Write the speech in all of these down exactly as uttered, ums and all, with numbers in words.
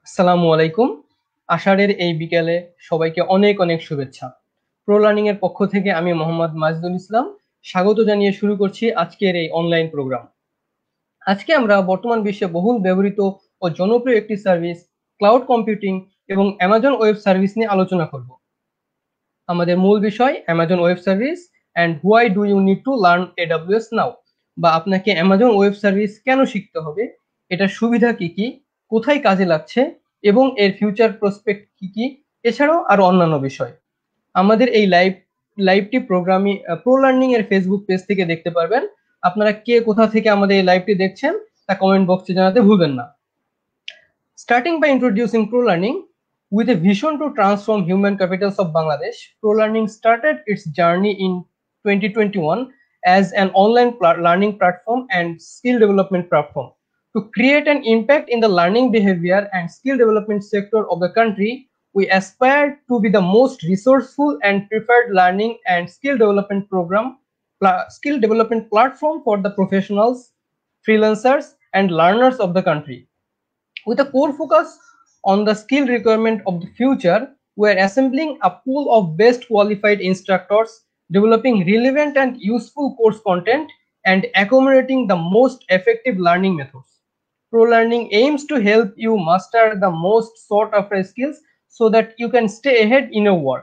আসসালামু আলাইকুম। আষাঢ়ের এই বিকেলে সবাইকে অনেক অনেক শুভেচ্ছা। প্রো লার্নিং এর পক্ষ থেকে আমি মোহাম্মদ মাজদুল ইসলাম স্বাগত জানিয়ে শুরু করছি আজকের এই অনলাইন প্রোগ্রাম। আজকে আমরা বর্তমান বিশ্বে বহুল ব্যবহৃত ও জনপ্রিয় একটি সার্ভিস ক্লাউড কম্পিউটিং এবং অ্যামাজন ওয়েব সার্ভিস নিয়ে আলোচনা করব। আমাদের মূল বিষয় Amazon web service and why do you need to learn AWS now, বা আপনাকে অ্যামাজন ওয়েব সার্ভিস কেন শিখতে হবে, এটার সুবিধা কি কি, কোথায় কাজে লাগছে এবং এর ফিউচার প্রসপেক্ট কি কি, এছাড়াও আরো অন্যান্য বিষয়। আমাদের এই লাইভ লাইভটি প্রোগ্রামিং প্রো লার্নিং এর ফেসবুক পেজ থেকে দেখতে পারবেন। আপনারা কে কোথা থেকে আমাদের এই লাইভটি দেখছেন তা কমেন্ট বক্সে জানাতে ভুলবেন না। Starting by introducing ProLearning, with a vision to transform human capitals of Bangladesh, ProLearning started its journey in twenty twenty-one as an online pl- learning platform and skill development platform. To create an impact in the learning behavior and skill development sector of the country, we aspire to be the most resourceful and preferred learning and skill development program, pla- skill development platform for the professionals, freelancers, and learners of the country. With a core focus on the skill requirement of the future, we are assembling a pool of best qualified instructors, developing relevant and useful course content, and accommodating the most effective learning methods. Pro Learning aims to help you master the most sought after skills so that you can stay ahead in your work.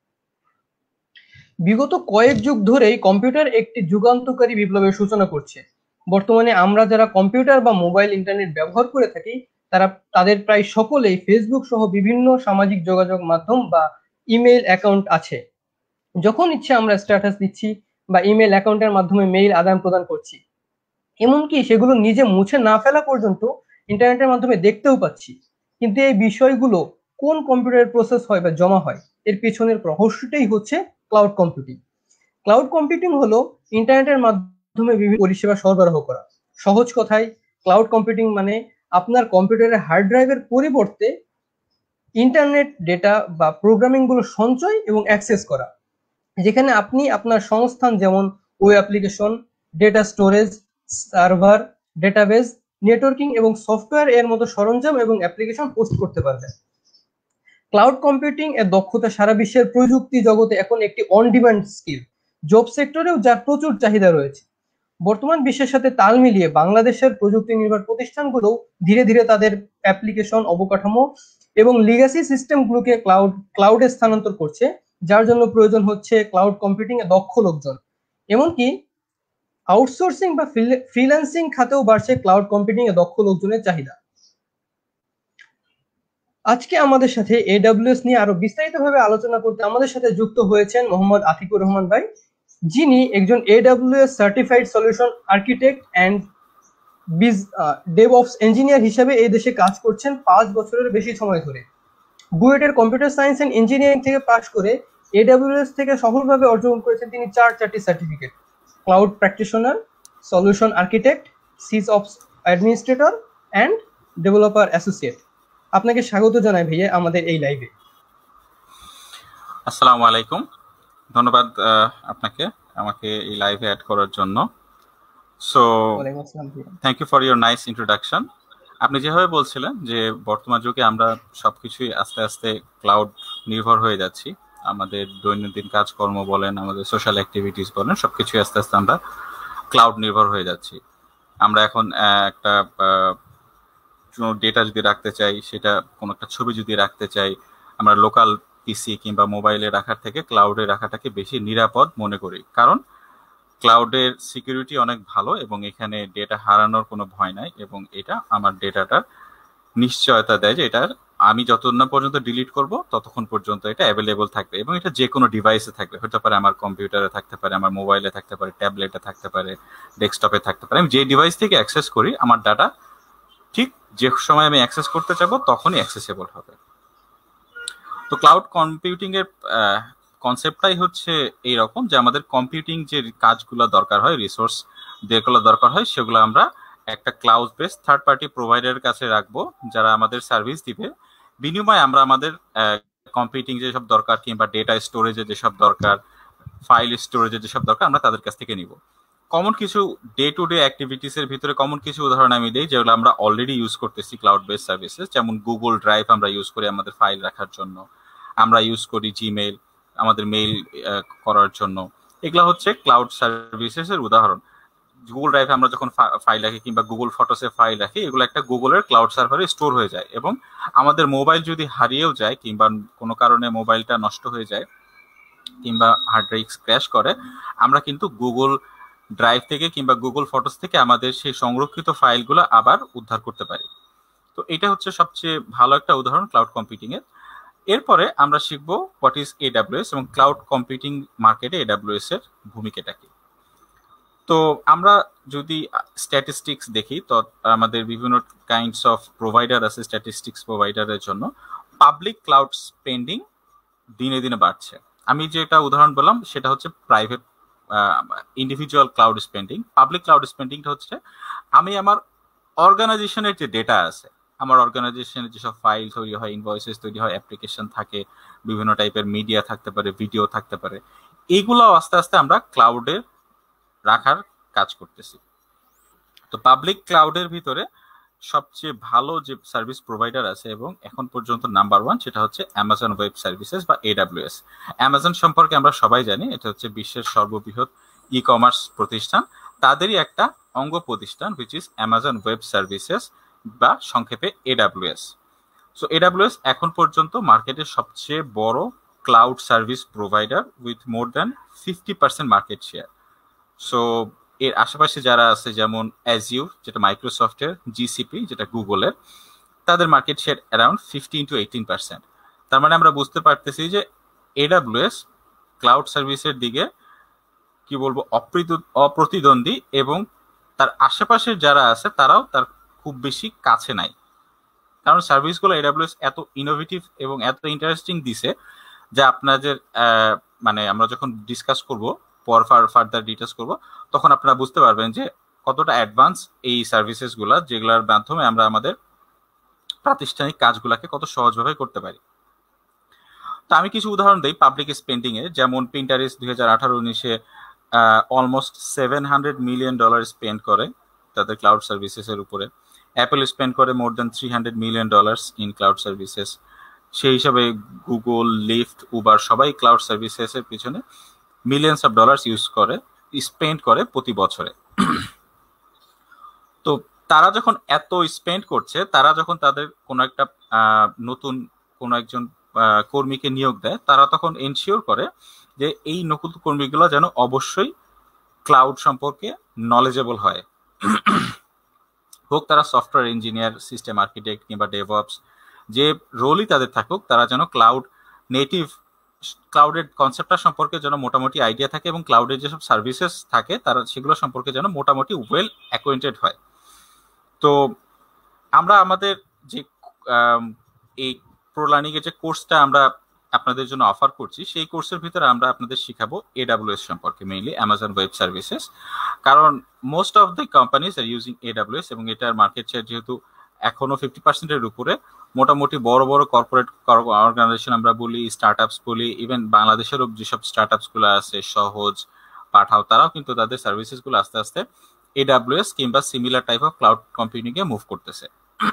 বিগত কয়েক যুগ ধরেই computer একটি যুগান্তকারী বিপ্লবের সূচনা করছে। বর্তমানে আমরা যারা কম্পিউটার বা মোবাইল ইন্টারনেট ব্যবহার করে থাকি তারা তাদের প্রায় সকলেই ফেসবুক সহ বিভিন্ন সামাজিক যোগাযোগ মাধ্যম বা ইমেইল অ্যাকাউন্ট আছে। যখন ইচ্ছে আমরা স্ট্যাটাস দিচ্ছি বা ইমেইল অ্যাকাউন্টের মাধ্যমে মেইল আদান প্রদান করছি, এমনকি সেগুলো নিজে মুছে না ফেলা পর্যন্ত ইন্টারনেটের মাধ্যমে দেখতেও পাচ্ছি। কিন্তু এই বিষয়গুলো কোন কম্পিউটারে প্রসেস হয় বা জমা হয়, এর পেছনের রহস্যটাই হচ্ছে ক্লাউড কম্পিউটিং। ক্লাউড কম্পিউটিং হলো ইন্টারনেটের মাধ্যমে বিভিন্ন পরিষেবা সরবরাহ করা। সহজ কথায় ক্লাউড কম্পিউটিং মানে আপনার কম্পিউটারের হার্ড ড্রাইভের পরিবর্তে ইন্টারনেট ডেটা বা প্রোগ্রামিং গুলো সঞ্চয় এবং অ্যাক্সেস করা, যেখানে আপনি আপনার সংস্থান যেমন web application, data storage, server, database, networking এবং সফটওয়্যার এর মতো সরঞ্জাম এবং অ্যাপ্লিকেশন হোস্ট করতে পারবেন। ক্লাউড কম্পিউটিং এর দক্ষতা সারা বিশ্বের প্রযুক্তি জগতে এখন একটি অন ডিমান্ড স্কিল। জব সেক্টরেও যার প্রচুর চাহিদা রয়েছে। বর্তমান বিশ্বের সাথে তাল মিলিয়ে বাংলাদেশের প্রযুক্তি নির্ভর প্রতিষ্ঠানগুলো ধীরে ধীরে তাদের অ্যাপ্লিকেশন অবকাঠামো এবং লিগাসি সিস্টেমগুলোকে ক্লাউড ক্লাউডে স্থানান্তর করছে, যার জন্য প্রয়োজন হচ্ছে ক্লাউড কম্পিউটিং এ দক্ষ লোকজন। এমনকি আউটসোর্সিং বা ফ্রিল্যান্সিং খাতেও বাড়ছে ক্লাউড কম্পিউটিং এ দক্ষ লোকজনের চাহিদা। আজকে আমাদের সাথে এডব্লিউএস নিয়ে আরো বিস্তারিতভাবে আলোচনা করতে আমাদের সাথে যুক্ত হয়েছেন মোহাম্মদ আতিকুর রহমান ভাই, যিনি একজন AWS certified solution architect and বিজ ডেভঅপস ইঞ্জিনিয়ার হিসেবে এই দেশে কাজ করছেন পাঁচ বছরের বেশি সময় ধরে। বুয়েটের কম্পিউটার সায়েন্স এন্ড ইঞ্জিনিয়ারিং থেকে পাশ করে এডব্লিউএস থেকে সফলভাবে অর্জন করেছেন তিনি চার চারটি certificate: cloud practitioner, solution architect, sysops administrator and developer associate. আপনাকে স্বাগত জানাই ভাইয়া আমাদের এই লাইভে। আসসালামু আলাইকুম, ধন্যবাদ আপনাকে আমাকে এই লাইভে অ্যাড করার জন্য। So thank you for your nice introduction. আপনি যেভাবে বলছিলেন যে বর্তমান যুগে আমরা সবকিছুই আস্তে আস্তে ক্লাউড নির্ভর হয়ে যাচ্ছি, আমাদের দৈনন্দিন কাজকর্ম বলেন, আমাদের সোশ্যাল অ্যাক্টিভিটিস বলেন, সবকিছুই আস্তে আস্তে আমরা ক্লাউড নির্ভর হয়ে যাচ্ছি। আমরা এখন একটা কোনো ডেটা যদি রাখতে চাই, সেটা কোনো একটা ছবি যদি রাখতে চাই, আমরা লোকাল পিসি কিংবা মোবাইলে রাখার থেকে ক্লাউডে রাখাটাকে বেশি নিরাপদ মনে করি, কারণ ক্লাউডের সিকিউরিটি অনেক ভালো এবং এখানে ডেটা হারানোর কোনো ভয় নাই এবং এটা আমার ডেটাটার নিশ্চয়তা দেয় যে এটার আমি যতক্ষণ না পর্যন্ত ডিলিট করব ততক্ষণ পর্যন্ত এটা অ্যাভেলেবল থাকবে এবং এটা যে কোনো ডিভাইসে থাকবে, হতে পারে আমার কম্পিউটারে থাকতে পারে, আমার মোবাইলে থাকতে পারে, ট্যাবলেটে থাকতে পারে, ডেস্কটপে থাকতে পারে। আমি যে ডিভাইস থেকে অ্যাক্সেস করি আমার ডাটা ঠিক যে সময় আমি অ্যাক্সেস করতে চাবো তখনই অ্যাক্সেসেবল হবে। তো ক্লাউড কম্পিউটিং এর কনসেপ্টটাই হচ্ছে এইরকম যে আমাদের কম্পিউটিং যে কাজগুলো দরকার হয়, রিসোর্স যেগুলো দরকার হয়, সেগুলো আমরা একটা ক্লাউড বেস থার্ড পার্টি প্রোভাইডারের কাছে রাখবো, যারা আমাদের সার্ভিস দিবে। বিনিময়ে আমরা আমাদের কম্পিউটিং যেসব দরকার কিংবা ডেটা স্টোরেজে যেসব দরকার, ফাইল স্টোরেজে যেসব দরকার, আমরা তাদের কাছ থেকে নিব। কমন কিছু ডে টু ডে অ্যাক্টিভিটিস এর ভিতরে কমন কিছু উদাহরণ আমি দিই যেগুলো আমরা অলরেডি ইউজ করতেছি ক্লাউড বেস সার্ভিসেস, যেমন গুগল ড্রাইভ আমরা ইউজ করি আমাদের ফাইল রাখার জন্য, আমরা ইউজ করি জিমেইল আমাদের মেইল করার জন্য। এগুলো হচ্ছে ক্লাউড সার্ভিসেস এর উদাহরণ। গুগল ড্রাইভে আমরা যখন ফাইল রাখি কিংবা গুগল ফটোসে ফাইল রাখি, এগুলো একটা গুগলের ক্লাউড সার্ভারে স্টোর হয়ে যায়, এবং আমাদের মোবাইল যদি হারিয়েও যায় কিংবা কোনো কারণে মোবাইলটা নষ্ট হয়ে যায় কিংবা হার্ড ডিস্ক ক্র্যাশ করে, আমরা কিন্তু গুগল ড্রাইভ থেকে কিংবা গুগল ফটোস থেকে আমাদের সেই সংরক্ষিত ফাইলগুলো আবার উদ্ধার করতে পারি। তো এটা হচ্ছে সবচেয়ে ভালো একটা উদাহরণ ক্লাউড কম্পিউটিং এর। এরপরে আমরা শিখব হোয়াট ইজ এডাব্লিউএস এবং ক্লাউড কম্পিউটিং মার্কেটে এডাব্লিউএস এর ভূমিকাটা কি। তো আমরা যদি স্ট্যাটিস্টিক্স দেখি, তো আমাদের বিভিন্ন কাইন্ডস অফ প্রোভাইডার আছে স্ট্যাটিস্টিক্স প্রোভাইডারের জন্য। পাবলিক ক্লাউড স্পেন্ডিং দিনে দিনে বাড়ছে। আমি যেটা উদাহরণ বললাম সেটা হচ্ছে private individual cloud spending. Public cloud স্পেন্ডিংটা হচ্ছে আমি আমার অর্গানাইজেশনের যে ডেটা আছে, আমার অর্গানাইজেশনের যেসব ফাইল তৈরি হয়, ইনভয়েসেস তৈরি হয়, অ্যাপ্লিকেশন থাকে, বিভিন্ন টাইপের মিডিয়া থাকতে পারে, ভিডিও থাকতে পারে, এইগুলো আস্তে আস্তে আমরা ক্লাউডে রাখার কাজ করতেছি। তো পাবলিক ক্লাউডের ভিতরে সবচেয়ে ভালো যে সার্ভিস প্রোভাইডার আছে এবং এখন পর্যন্ত নাম্বার ওয়ান, সেটা হচ্ছে অ্যামাজন ওয়েব সার্ভিসেস বা এডাব্লিউএস। অ্যামাজন সম্পর্কে আমরা সবাই জানি, এটা হচ্ছে বিশ্বের সর্ববৃহৎ ই কমার্স প্রতিষ্ঠান। তাদেরই একটা অঙ্গ প্রতিষ্ঠান which is Amazon web services বা সংক্ষেপে এডাব্লিউএস। সো এডাব্লিউএস এখন পর্যন্ত মার্কেটের সবচেয়ে বড় cloud service provider with more than fifty percent market share. So এর আশেপাশে যারা আছে যেমন অ্যাজিউর যেটা মাইক্রোসফটের, জিসিপি যেটা গুগলের, তাদের market share around fifteen to eighteen percent. তার মানে আমরা বুঝতে পারতেছি যে এডাব্লিউএস ক্লাউড সার্ভিসের দিকে কি বলবো অপ্রতিদ্বন্দ্বী, এবং তার আশেপাশের যারা আছে তারাও তার খুব বেশি কাছে নাই। কারণ সার্ভিসগুলো এডাব্লিউএস এত ইনোভেটিভ এবং এত ইন্টারেস্টিং দিছে যা আপনাদের মানে আমরা যখন ডিসকাস করব পর ফার্দার ডিটেলস করব, তখন আপনারা বুঝতে পারবেন যে কতটা অ্যাডভান্স এই সার্ভিসেসগুলো, যেগুলোর মাধ্যমে আমরা আমাদের প্রাতিষ্ঠানিক কাজগুলোকে কত সহজভাবে করতে পারি। তো আমি কিছু উদাহরণ দিই পাবলিক স্পেন্ডিং এ। যেমন পিন্টারেস্ট দুই হাজার আঠারো উনিশে almost seven hundred million dollar spend করে তাদের ক্লাউড সার্ভিসেস এর উপরে। অ্যাপল স্পেন্ড করে more than three hundred million dollars in cloud services. সেই হিসাবে গুগল, লিফট, উবার সবাই ক্লাউড সার্ভিসেস এর পিছনে মিলিয়ন্স অফ ডলার্স ইউজ করে স্পেন্ড করে প্রতি বছরে। তো তারা যখন এত স্পেন্ড করছে, তারা যখন তাদের কোনো একটা নতুন কোনো একজন কর্মীকে নিয়োগ দেয়, তারা তখন এনশিওর করে যে এই নতুন কর্মীগুলো যেন অবশ্যই ক্লাউড সম্পর্কে নলেজেবল হয়, হোক তারা সফটওয়্যার ইঞ্জিনিয়ার, সিস্টেম আর্কিটেক্ট কিংবা ডেভঅপস, যে রোলই তাদের থাকুক, তারা যেন ক্লাউড নেটিভ ক্লাউডের কনসেপ্টটা সম্পর্কে যেন মোটামুটি আইডিয়া থাকে এবং ক্লাউডের যেসব সার্ভিসেস থাকে তারা সেগুলো সম্পর্কে যেন মোটামুটি ওয়েল অ্যাকোয়েন্টেড হয়। তো আমরা আমাদের যে এই প্রো লার্নিং এর যে কোর্সটা আমরা আপনাদের জন্য অফার করছি, সেই কোর্সের ভিতরে আমরা আপনাদের শিখাবো এডাব্লিউএস সম্পর্কে, মেইনলি অ্যামাজন ওয়েব সার্ভিসেস। কারণ most of the companies are using AWS, এবং এটার মার্কেট শেয়ার যেহেতু এখনো ফিফটি পার্সেন্টের উপরে, মোটামুটি বড় বড় কর্পোরেট অর্গানাইজেশন আমরা বলি, স্টার্ট আপস বলি, ইভেন বাংলাদেশেরও যেসব স্টার্ট আপস গুলো আছে, সহজ, পাঠাও, তারাও কিন্তু তাদের সার্ভিসেস গুলো আস্তে আস্তে এডাব্লিউএস কিংবা similar type of cloud computing এ মুভ করতেছে।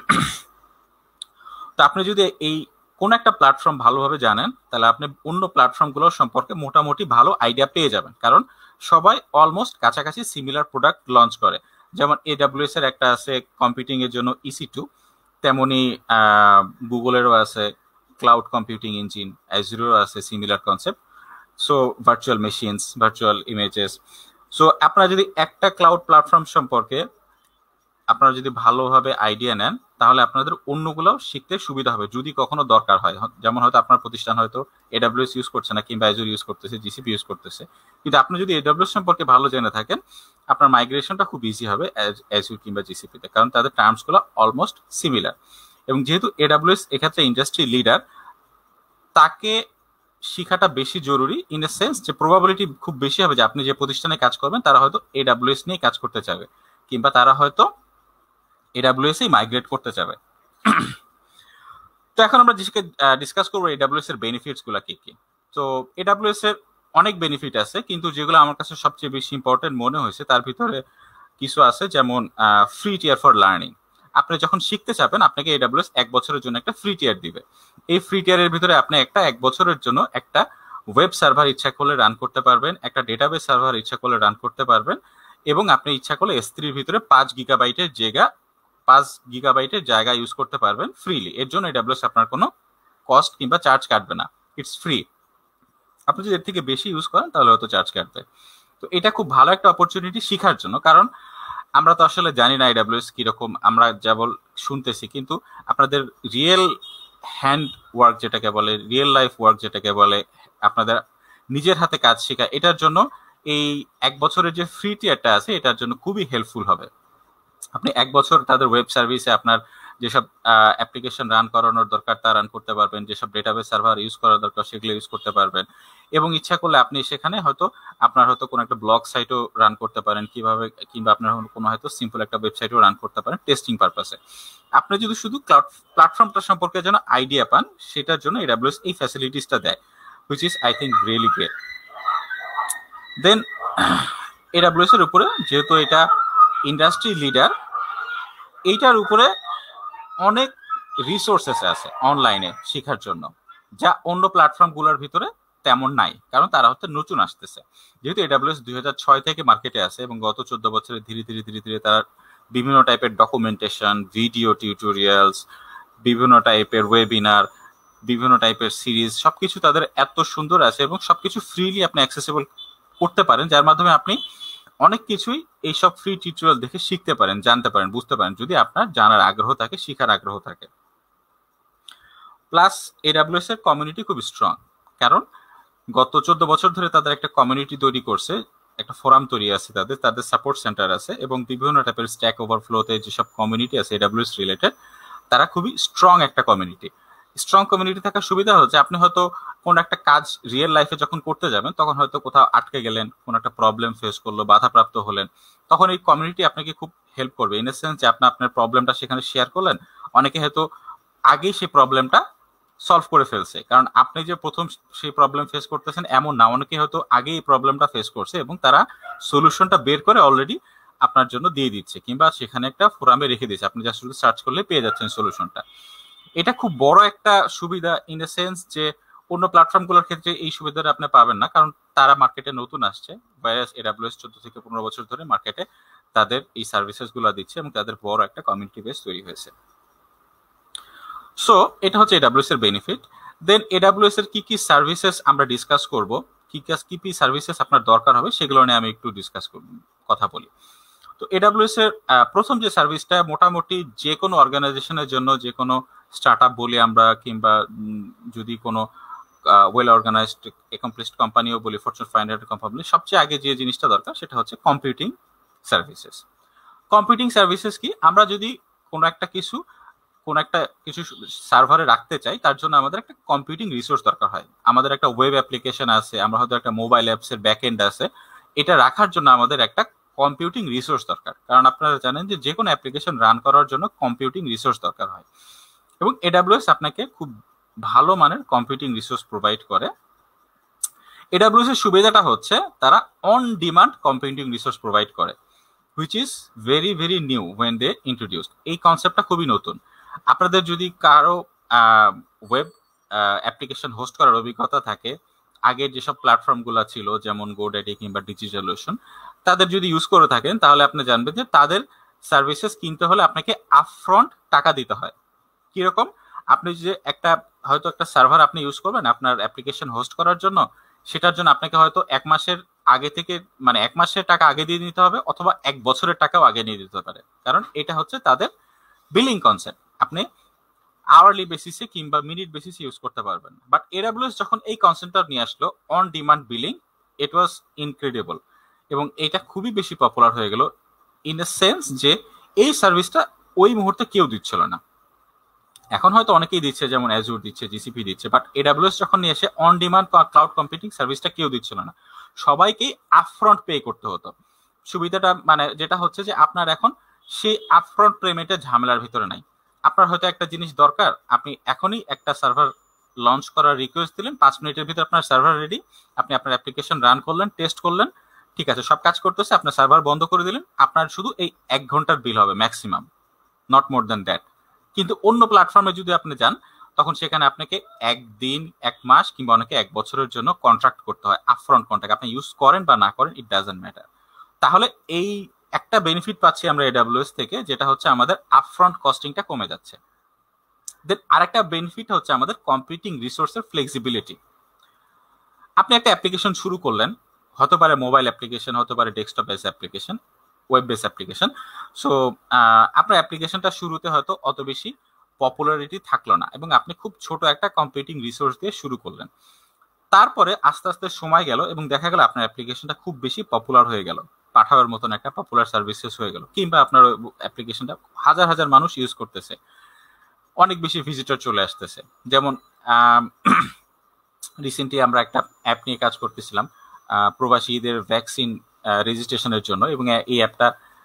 তো আপনি যদি এই কোন একটা প্ল্যাটফর্ম ভালোভাবে জানেন, তাহলে আপনি অন্য প্ল্যাটফর্মগুলো সম্পর্কে মোটামুটি ভালো আইডিয়া পেয়ে যাবেন, কারণ সবাই অলমোস্ট কাছাকাছি সিমিলার প্রোডাক্ট লঞ্চ করে। যেমন এডাব্লিউএস এর একটা আছে কম্পিউটিং এর জন্য ইসি টু, তেমনি গুগলেরও আছে ক্লাউড কম্পিউটিং ইঞ্জিন, অ্যাজুরেরও আছে similar concept. So virtual machines, virtual images. So আপনারা যদি একটা ক্লাউড প্ল্যাটফর্ম সম্পর্কে আপনারা যদি ভালোভাবে আইডিয়া নেন, তাহলে আপনাদের অন্যগুলো শিখতে সুবিধা হবে যদি কখনো দরকার হয়। যেমন হয়তো আপনার প্রতিষ্ঠান হয়তো এডাব্লিউএস ইউজ করছে না কিংবা অ্যাজুর ইউজ করতেছে, জিসিপি ইউজ করতেছে, কিন্তু আপনি যদি এডাব্লিউএস সম্পর্কে ভালো জেনে থাকেন, আপনার মাইগ্রেশনটা খুব ইজি হবে অ্যাজুর কিংবা জিসিপিতে, কারণ তাদের টার্মসগুলো অলমোস্ট সিমিলার। এবং যেহেতু এডাব্লিউএস এক্ষেত্রে ইন্ডাস্ট্রি লিডার, তাকে শিখাটা বেশি জরুরি, ইন এ সেন্স যে প্রবাবিলিটি খুব বেশি হবে যে আপনি যে প্রতিষ্ঠানে কাজ করবেন তারা হয়তো এডাব্লিউএস নিয়ে কাজ করতে চাবে, কিংবা তারা হয়তো এডাব্লিউএস এই মাইগ্রেট করতে চাবে। তো এখন আমরা ডিসকাস করবো এডাব্লিউএস এর বেনিফিটস গুলা কি কি। তো এডাব্লিউএস এর অনেক বেনিফিট আছে, কিন্তু যেগুলো আমার কাছে সবচেয়ে বেশি ইম্পর্টেন্ট মনে হয়েছে তার ভিতরে কিছু আছে, যেমন ফ্রি টিয়ার ফর লার্নিং। আপনি যখন শিখতে চাবেন আপনাকে এডাব্লিউএস এক বছরের জন্য একটা ফ্রি টিয়ার দিবে। এই ফ্রি টিয়ারের ভিতরে আপনি একটা এক বছরের জন্য একটা ওয়েব সার্ভার ইচ্ছা করলে রান করতে পারবেন, একটা ডেটাবেস সার্ভার ইচ্ছা করলে রান করতে পারবেন, এবং আপনি ইচ্ছা করলে এস থ্রির ভিতরে পাঁচ গিগাবাইটের জায়গা পাঁচ গিগাবাইটের জায়গা ইউজ করতে পারবেন ফ্রিলি। এর জন্য এডাব্লিউএস আপনার কোনো কস্ট কিংবা চার্জ কাটবে না, ইটস ফ্রি। আপনি যদি এর থেকে বেশি ইউজ করেন তাহলে হয়তো চার্জ কাটবে। তো এটা খুব ভালো একটা অপরচুনিটি শেখার জন্য, কারণ আমরা তো আসলে জানি না এডাব্লিউএস কিরকম, আমরা যেমন শুনতেছি, কিন্তু আপনাদের রিয়েল হ্যান্ড ওয়ার্ক যেটাকে বলে, রিয়েল লাইফ ওয়ার্ক যেটাকে বলে, আপনাদের নিজের হাতে কাজ শেখা, এটার জন্য এই এক বছরের যে ফ্রি টিয়ারটা আছে এটার জন্য খুবই হেল্পফুল হবে। আপনি এক বছর তাদের ওয়েব সার্ভিসে আপনার যেসব অ্যাপ্লিকেশন রান করানোর দরকার তা রান করতে পারবেন, যেসব ডেটাবেস সার্ভার ইউজ করার দরকার সেগুলো ইউজ করতে পারবেন, এবং ইচ্ছা করলে আপনি সেখানে হয়তো আপনার হয়তো কোনো একটা ব্লগ সাইটও রান করতে পারেন কিভাবে, কিংবা আপনার কোনো হয়তো সিম্পল একটা ওয়েবসাইটও রান করতে পারেন টেস্টিং পারপাসে। আপনি যদি শুধু ক্লাউড প্ল্যাটফর্মটা সম্পর্কে যেন আইডিয়া পান, সেটার জন্য এডাব্লিউএস এই ফ্যাসিলিটিসটা দেয়, which is I think really great. Then AWS এর উপরে যেহেতু এটা ইন্ডাস্ট্রি লিডার, এইটার উপরে অনেক রিসোর্সেস আছে অনলাইনে শেখার জন্য, যা অন্য প্ল্যাটফর্মগুলোর ভিতরে তেমন নাই, কারণ তারা হচ্ছে নতুন আসতেছে। যেহেতু এডাব্লিউএস দুই হাজার ছয় থেকে মার্কেটে আছে এবং গত চোদ্দ বছরে ধীরে ধীরে ধীরে ধীরে তার বিভিন্ন টাইপের ডকুমেন্টেশন, ভিডিও টিউটোরিয়ালস, বিভিন্ন টাইপের ওয়েবিনার, বিভিন্ন টাইপের সিরিজ, সবকিছু তাদের এত সুন্দর আছে এবং সবকিছু ফ্রিলি আপনি অ্যাক্সেসিবল করতে পারেন, যার মাধ্যমে আপনি অনেক কিছুই এইসব ফ্রি টিউটোরিয়াল দেখে শিখতে পারেন, জানতে পারেন, বুঝতে পারেন, যদি আপনার জানার আগ্রহ থাকে, শিখার আগ্রহ থাকে। প্লাস এডাব্লিউএস এর কমিউনিটি খুব স্ট্রং, কারণ গত চোদ্দ বছর ধরে তাদের একটা কমিউনিটি তৈরি করছে, একটা ফোরাম তৈরি আছে তাদের, তাদের সাপোর্ট সেন্টার আছে, এবং বিভিন্ন টাইপের স্ট্যাক ওভারফ্লোতে যেসব কমিউনিটি আছে এডাব্লিউএস রিলেটেড, তারা খুবই স্ট্রং একটা কমিউনিটি। স্ট্রং কমিউনিটি থাকার সুবিধা হচ্ছে আপনি হয়তো কোন একটা কাজ রিয়েল লাইফে যখন করতে যাবেন তখন হয়তো কোথাও আটকে গেলেন, কোন একটা প্রবলেম ফেস করলো, বাধাপ্রাপ্ত হলেন, তখন এই কমিউনিটি আপনাকে খুব হেল্প করবে, ইন এ সেন্স যে আপনি আপনার প্রবলেমটা সেখানে শেয়ার করলেন, অনেকে হয়তো আগেই সেই প্রবলেমটা সলভ করে ফেলছে, কারণ আপনি যে প্রথম সেই প্রবলেম ফেস করতেছেন এমন না, অনেকে হয়তো আগে এই প্রবলেমটা ফেস করছে এবং তারা সলিউশনটা বের করে অলরেডি আপনার জন্য দিয়ে দিচ্ছে, কিংবা সেখানে একটা ফোরামে রেখে দিচ্ছে, আপনি জাস্ট শুধু সার্চ করলে পেয়ে যাচ্ছেন সলিউশনটা। এটা খুব বড় একটা সুবিধা, ইন এ সেন্স যে অন্য প্ল্যাটফর্মগুলোর ক্ষেত্রে এই সুবিধাটা আপনি পাবেন না, কারণ তারা মার্কেটে নতুন আসছে, ভাইরাস এডাব্লিউএস চোদ্দ থেকে পনেরো বছর ধরে মার্কেটে তাদের এই সার্ভিসেস গুলো দিচ্ছে এবং তাদের বড় একটা কমিউনিটি বেস তৈরি হয়েছে। সো এটা হচ্ছে এডাব্লিউএস এর বেনিফিট। দেন এডাব্লিউএস এর কি কি সার্ভিসেস আমরা ডিসকাস করব, কি কি কি সার্ভিসেস আপনার দরকার হবে সেগুলো নিয়ে আমি একটু ডিসকাস করব, কথা বলি। তো এডাব্লিউএস এর প্রথম যে সার্ভিসটা মোটামুটি যে কোনো অর্গানাইজেশনের জন্য, যে কোনো স্টার্ট আপ বলি আমরা, কিংবা যদি কোনো ওয়েল অর্গানাইজড অ্যাকমপ্লিশড কোম্পানিও বলি, ফরচুন ফাইভ হান্ড্রেড কোম্পানি, সবচেয়ে আগে যে জিনিসটা দরকার সেটা হচ্ছে কম্পিউটিং সার্ভিসেস। কম্পিউটিং সার্ভিসেস কি, আমরা যদি কোনো একটা কিছু কোন একটা কিছু সার্ভারে রাখতে চাই তার জন্য আমাদের একটা কম্পিউটিং রিসোর্স দরকার হয়। আমাদের একটা ওয়েব অ্যাপ্লিকেশন আছে, আমরা হয়তো একটা মোবাইল অ্যাপস এর ব্যাকএন্ড আছে, এটা রাখার জন্য আমাদের একটা কম্পিউটিং রিসোর্স দরকার, কারণ আপনারা জানেন যে যে কোনো অ্যাপ্লিকেশন রান করার জন্য কম্পিউটিং রিসোর্স দরকার হয়, এবং এডাব্লিউএস আপনাকে খুব ভালো মানের কম্পিউটিং রিসোর্স প্রোভাইড করে। এডাব্লিউএস এর সুবিধাটা হচ্ছে তারা on demand computing resource provide করে, which is very very new when they introduced. এই কনসেপ্টটা খুবই নতুন। আপনাদের যদি কারো ওয়েব অ্যাপ্লিকেশন হোস্ট করার অভিজ্ঞতা থাকে, আগের যেসব প্ল্যাটফর্মগুলো ছিল যেমন গোড্যাডি কিংবা ডিজিটালওশন, তাদের যদি ইউজ করে থাকেন তাহলে আপনি জানবেন যে তাদের সার্ভিসেস কিনতে হলে আপনাকে আপফ্রন্ট টাকা দিতে হয়। কিরকম, আপনি যে একটা হয়তো একটা সার্ভার আপনি ইউজ করবেন আপনার অ্যাপ্লিকেশন হোস্ট করার জন্য, সেটার জন্য আপনাকে হয়তো এক মাসের আগে থেকে, মানে এক মাসের টাকা আগে দিয়ে নিতে হবে, অথবা এক বছরের টাকাও আগে নিয়ে দিতে পারে, কারণ এটা হচ্ছে তাদের বিলিং কনসেপ্ট। আপনি আওয়ারলি বেসিসে কিংবা মিনিট বেসিসে ইউজ করতে পারবেন। বাট এডাব্লিউএস যখন এই কনসেপ্টটা নিয়ে আসলো on demand billing, it was incredible, এবং এটা খুবই বেশি পপুলার হয়ে গেল, ইন এ সেন্স যে এই সার্ভিসটা ওই মুহূর্তে কেউ দিচ্ছিল না। এখন হয়তো অনেকেই দিচ্ছে, যেমন অ্যাজুর দিচ্ছে, জিসিপি দিচ্ছে, বাট এডাব্লিউএস যখন নিয়ে essay on demand cloud computing সার্ভিসটা কেউ দিচ্ছিল না, সবাইকেই আপফ্রন্ট পে করতে হতো। সুবিধাটা মানে যেটা হচ্ছে যে আপনার এখন সেই আপফ্রন্ট পেমেন্টের ঝামেলার ভিতরে নাই। আপনার হয়তো একটা জিনিস দরকার, আপনি এখনই একটা সার্ভার লঞ্চ করার রিকোয়েস্ট দিলেন, পাঁচ মিনিটের ভিতরে আপনার সার্ভার রেডি, আপনি আপনার অ্যাপ্লিকেশন রান করলেন, টেস্ট করলেন, ঠিক আছে সব কাজ করতেছে, আপনার সার্ভার বন্ধ করে দিলেন, আপনার শুধু এই এক ঘন্টার বিল হবে maximum, not more than that. কিন্তু অন্য প্ল্যাটফর্মে যদি আপনি যান তখন সেখানে আপনাকে একদিন, এক মাস কিংবা অনেকে এক বছরের জন্য কন্ট্রাক্ট করতে হয়, আপফ্রন্ট কন্ট্রাক্ট, আপনি ইউজ করেন বা না করেন ইট ডাজন্ট ম্যাটার। তাহলে এই একটা বেনিফিট পাচ্ছি আমরা এডাব্লিউএস থেকে, যেটা হচ্ছে আমাদের আপফ্রন্ট কস্টিংটা কমে যাচ্ছে। দেন আরেকটা বেনিফিট হচ্ছে আমাদের কম্পিউটিং রিসোর্সের ফ্লেক্সিবিলিটি। আপনি একটা অ্যাপ্লিকেশন শুরু করলেন, হতে পারে মোবাইল অ্যাপ্লিকেশন, হতে পারে desktop base application, web base application. So আপনার অ্যাপ্লিকেশনটা শুরুতে হয়তো অত বেশি পপুলারিটি থাকলো না এবং আপনি খুব ছোট একটা কম্পিউটিং রিসোর্স দিয়ে শুরু করলেন। তারপরে আস্তে আস্তে সময় গেল এবং দেখা গেল আপনার অ্যাপ্লিকেশনটা খুব বেশি পপুলার হয়ে গেল, পাঠাওয়ার মতন একটা পপুলার সার্ভিসেস হয়ে গেল, কিংবা আপনার অ্যাপ্লিকেশনটা হাজার হাজার মানুষ ইউজ করতেছে, অনেক বেশি ভিজিটর চলে আসতেছে। যেমন রিসেন্টলি আমরা একটা অ্যাপ নিয়ে কাজ করতেছিলাম প্রবাসীদের ভ্যাকসিন রেজিস্ট্রেশনের জন্য, এবং এই অ্যাপটা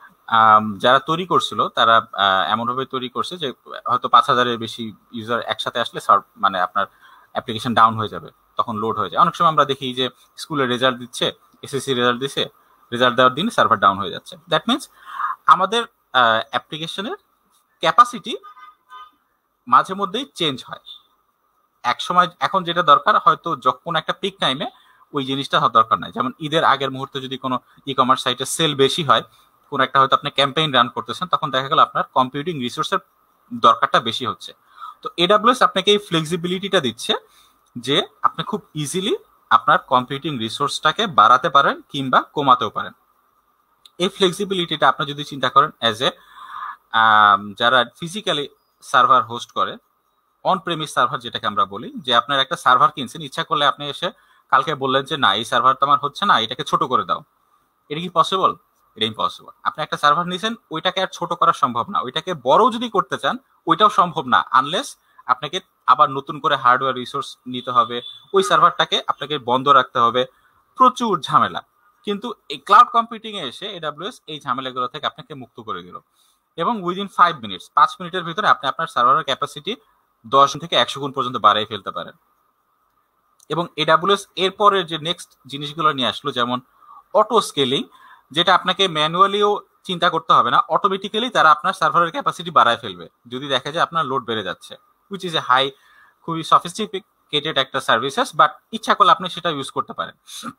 যারা তৈরি করছিল তারা এমনভাবে তৈরি করছে যে হয়তো পাঁচ হাজারের বেশি ইউজার একসাথে আসলে মানে আপনার অ্যাপ্লিকেশন ডাউন হয়ে যাবে, তখন লোড হয়ে যায়। অনেক সময় আমরা দেখি যে স্কুলের রেজাল্ট দিচ্ছে, এসএসসি রেজাল্ট দিচ্ছে, রেজাল্ট দেওয়ার দিন সার্ভার ডাউন হয়ে যাচ্ছে। দ্যাট মিনস আমাদের অ্যাপ্লিকেশনের ক্যাপাসিটি মাঝে মধ্যেই চেঞ্জ হয়। এক সময় এখন যেটা দরকার হয়তো যখন একটা পিক টাইমে ওই জিনিসটা দরকার নাই। যেমন ঈদের আগের মুহূর্তে যদি কোনো ই কমার্স সাইটে সেল বেশি হয়, কোন একটা হয়তো আপনি ক্যাম্পেইন রান করতেছেন, তখন দেখা গেল আপনার কম্পিউটিং রিসোর্সের দরকারটা বেশি হচ্ছে। তো এডাব্লিউএস আপনাকে এই ফ্লেক্সিবিলিটিটা দিচ্ছে যে আপনি খুব ইজিলি আপনার কম্পিউটিং রিসোর্সটাকে বাড়াতে পারেন কিংবা কমাতেও পারেন। এই ফ্লেক্সিবিলিটিটা আপনি যদি চিন্তা করেন অ্যাজ এ যারা ফিজিক্যালি সার্ভার হোস্ট করে, অন প্রেমিস সার্ভার যেটাকে আমরা বলি, যে আপনার একটা সার্ভার কিনছেন, ইচ্ছা করলে আপনি এসে কালকে বললেন যে না এই সার্ভার তো আমার হচ্ছে না, এটাকে ছোট করে দাও, এটা কি পসিবল? এটা ইম্পসিবল। আপনি একটা সার্ভার নিয়েছেন, ওইটাকে আর ছোট করা সম্ভব না, ওইটাকে বড় যদি করতে চান ওইটাও সম্ভব না, আনলেস আপনাকে আবার নতুন করে হার্ডওয়্যার রিসোর্স নিতে হবে, ওই সার্ভারটাকে আপনাকে বন্ধ রাখতে হবে, প্রচুর ঝামেলা। কিন্তু এই ক্লাউড কম্পিউটিং এ এসে এডাব্লিউএস এই ঝামেলাগুলো থেকে আপনাকে মুক্ত করে দিল, এবং উইদিন ফাইভ মিনিটস পাঁচ মিনিটের ভিতরে আপনি আপনার সার্ভারের ক্যাপাসিটি দশ থেকে একশো গুণ পর্যন্ত বাড়াই ফেলতে পারেন। এবং এডাব্লিউএস এরপরের যে নেক্সট জিনিসগুলো নিয়ে আসলো, যেমন অটো স্কেলিং, যেটা আপনাকে ম্যানুয়ালিও চিন্তা করতে হবে না, অটোমেটিক্যালি তারা আপনার সার্ভারের ক্যাপাসিটি বাড়ায় ফেলবে যদি দেখে যে আপনার লোড বেড়ে যাচ্ছে, হুইচ ইজ এ হাই, খুবই সফিস্টিকেটেড একটা সার্ভিসেস, বাট ইচ্ছা করলে আপনি সেটা ইউজ করতে পারেন।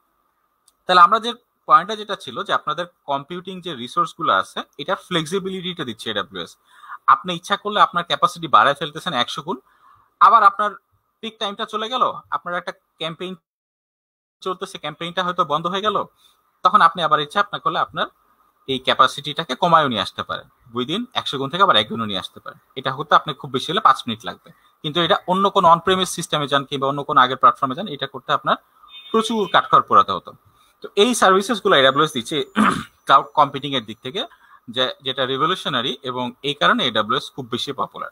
তাহলে আমরা যে পয়েন্টটা যেটা ছিল যে আপনাদের কম্পিউটিং যে রিসোর্সগুলো আছে এটার ফ্লেক্সিবিলিটিটা দিচ্ছে এডাব্লিউএস। আপনি ইচ্ছা করলে আপনার ক্যাপাসিটি বাড়ায় ফেলতেছেন একশো গুণ, আবার আপনার পিক টাইমটা চলে গেল, আপনার একটা ক্যাম্পেইন চলতেছে, ক্যাম্পেইনটা হয়তো বন্ধ হয়ে গেল, তখন আপনি আবার ইচ্ছা আপনার করলে আপনার এই ক্যাপাসিটিটাকে কমায়ও নিয়ে আসতে পারেন, উইদিন একশো গুণ থেকে আবার এক গুণও নিয়ে আসতে পারেন। এটা হতে আপনি খুব বেশি হলে পাঁচ মিনিট লাগবে, কিন্তু এটা অন্য কোনো অন প্রেমিস সিস্টেমে যান কিংবা অন্য কোনো আগের প্ল্যাটফর্মে যান, এটা করতে আপনার প্রচুর কাঠখড় পোড়াতে হতো। তো এই সার্ভিসেসগুলো এডাব্লিউএস দিচ্ছে ক্লাউড কম্পিউটিং এর দিক থেকে, যে যেটা রিভলিউশনারি, এবং এই কারণে এডাব্লিউএস খুব বেশি পপুলার।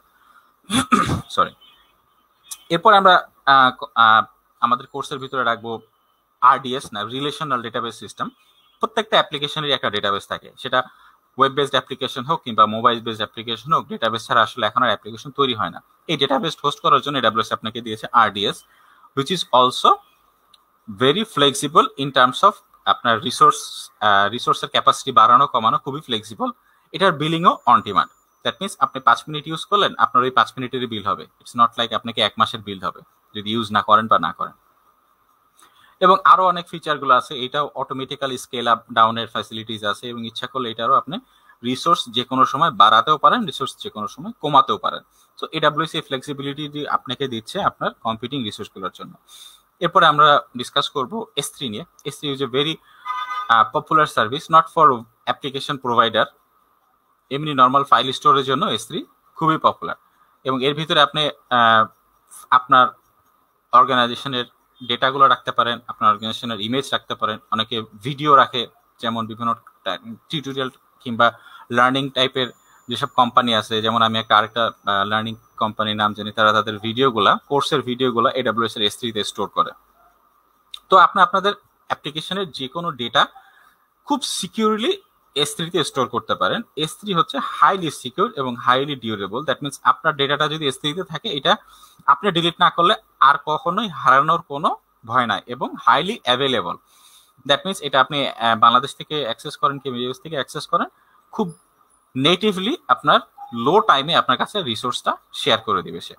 সরি, এরপর আমরা আমাদের কোর্সের ভিতরে রাখবো আরডিএস, না রিলেশনাল ডেটাবেস সিস্টেম। প্রত্যেকটা অ্যাপ্লিকেশনেরই একটা ডেটাবেস থাকে, সেটা ওয়েব বেসড অ্যাপ্লিকেশন হোক কিংবা মোবাইল বেসড অ্যাপ্লিকেশন হোক, ডেটাবেস ছাড়া আসলে এখন আর অ্যাপ্লিকেশন তৈরি হয় না। এই ডেটাবেস হোস্ট করার জন্য এডাব্লিউএস আপনাকে দিয়েছে RDS, which is also very flexible in terms of আপনার রিসোর্স রিসোর্সের ক্যাপাসিটি বাড়ানো কমানো খুবই ফ্লেক্সিবল। এটার বিলিংও অন ডিমান্ড। দ্যাট মিনস আপনি পাঁচ মিনিট ইউজ করলেন, আপনার ওই পাঁচ মিনিটেরই বিল হবে। ইটস নট লাইক আপনাকে এক মাসের বিল হবে যদি ইউজ না করেন বা না করেন। এবং আরো অনেক ফিচারগুলো আছে, এটাও অটোমেটিক্যালি স্কেল আপ ডাউনের ফ্যাসিলিটিস আছে, এবং ইচ্ছা করলে এটারও আপনি রিসোর্স যে কোনো সময় বাড়াতেও পারেন, রিসোর্স যে কোনো সময় কমাতেও পারেন। সো এডাব্লিউএস এই ফ্লেক্সিবিলিটি আপনাকে দিচ্ছে আপনার কম্পিউটিং রিসোর্সগুলোর জন্য। এরপরে আমরা ডিসকাস করব এস থ্রি নিয়ে। S three is a very popular service, not for application provider, এমনি নর্মাল ফাইল স্টোরের জন্য এস থ্রি খুবই পপুলার। এবং এর ভিতরে আপনি আপনার অর্গানাইজেশনের ডেটাগুলো রাখতে পারেন, আপনার অর্গানাইজেশনের ইমেজ রাখতে পারেন, অনেকে ভিডিও রাখে, যেমন বিভিন্ন টিউটোরিয়াল কিংবা লার্নিং টাইপের যেসব কোম্পানি আছে, যেমন আমি একটা আরেকটা লার্নিং কোম্পানির নাম জানি, তারা তাদের ভিডিওগুলা, কোর্সের ভিডিওগুলো এডাব্লিউএস এর এস থ্রি তে স্টোর করে। তো আপনি আপনাদের অ্যাপ্লিকেশনের যে কোনো ডেটা খুব সিকিউরলি এস থ্রি তে স্টোর করতে পারেন। এস থ্রি হচ্ছে হাইলি সিকিউর এবং হাইলি ডিউরেবল। দ্যাট মিনস আপনার ডেটাটা যদি এস থ্রি তে থাকে, এটা আপনি ডিলিট না করলে আর কখনোই হারানোর কোনো ভয় নাই, এবং হাইলি অ্যাভেলেবল। দ্যাট মিনস এটা আপনি বাংলাদেশ থেকে অ্যাক্সেস করেন কিংবা ইউএস থেকে অ্যাক্সেস করেন, খুব নেটিভলি আপনার লো টাইমে আপনার কাছে রিসোর্সটা শেয়ার করে দিবে সে।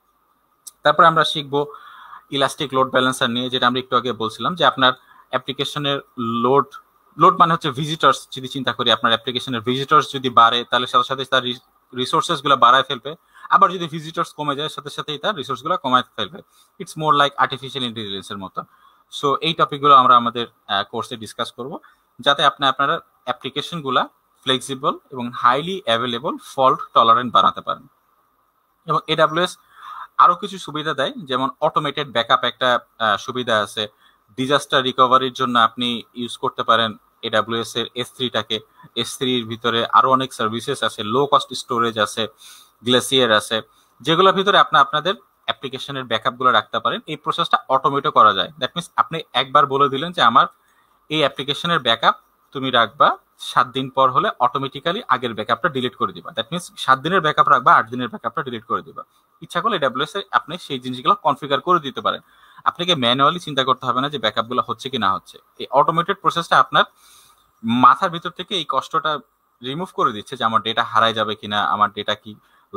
তারপর আমরা শিখবো ইলাস্টিক লোড ব্যালেন্সার নিয়ে, যেটা আমরা একটু আগে বলছিলাম যে আপনার অ্যাপ্লিকেশনের লোড লোড মানে হচ্ছে ভিজিটর্স। যদি চিন্তা করি আপনার অ্যাপ্লিকেশনের ভিজিটর্স যদি বাড়ে, তাহলে সাথে সাথে তার রিসোর্সেস গুলো বাড়ায় ফেলবে, আবার যদি ভিজিটর্স কমে যায় সাথে সাথেই তার রিসোর্স গুলো কমায় ফেলবে। ইটস মোর লাইক আর্টিফিশিয়াল ইন্টেলিজেন্সের মতো। সো এই টপিকগুলো আমরা আমাদের কোর্সে ডিসকাস করব, যাতে আপনি আপনার অ্যাপ্লিকেশনগুলা ফ্লেক্সিবল এবং হাইলি অ্যাভেলেবল, ফল্ট টলারেন্ট বানাতে পারেন। এবং এডাব্লিউএস আরো কিছু সুবিধা দেয়, যেমন অটোমেটেড ব্যাকআপ একটা সুবিধা আছে। ডিজাস্টার রিকভারির জন্য আপনি ইউজ করতে পারেন এডাব্লিউএস এর এস থ্রিটাকে। এস থ্রির ভিতরে আরো অনেক সার্ভিসেস আছে, লো কস্ট স্টোরেজ আছে, গ্লেসিয়ার আছে, যেগুলোর ভিতরে আপনি আপনাদের অ্যাপ্লিকেশনের ব্যাকআপ গুলো রাখতে পারেন। এই প্রসেসটা অটোমেটও করা যায়। দ্যাট মিনস আপনি একবার বলে দিলেন যে আমার এই অ্যাপ্লিকেশনের ব্যাকআপ তুমি রাখবা, সাত দিন পর হলে অটোমেটিক্যালি আগের ব্যাকআপটা ডিলিট করে দিবা। দ্যাট মিনস সাত দিনের ব্যাকআপ রাখবা, আট দিনের ব্যাকআপটা ডিলিট করে দিবা। ইচ্ছা করলে এডাব্লিউএস এ আপনি সেই জিনিসগুলো কনফিগার করে দিতে পারেন। আপনাকে ম্যানুয়ালি চিন্তা করতে হবে না যে ব্যাকআপগুলো হচ্ছে কি না হচ্ছে। এই অটোমেটেড প্রসেসটা আপনার মাথার ভিতর থেকে এই কষ্টটা রিমুভ করে দিচ্ছে যে আমার ডেটা হারায় যাবে কিনা, আমার ডেটা কি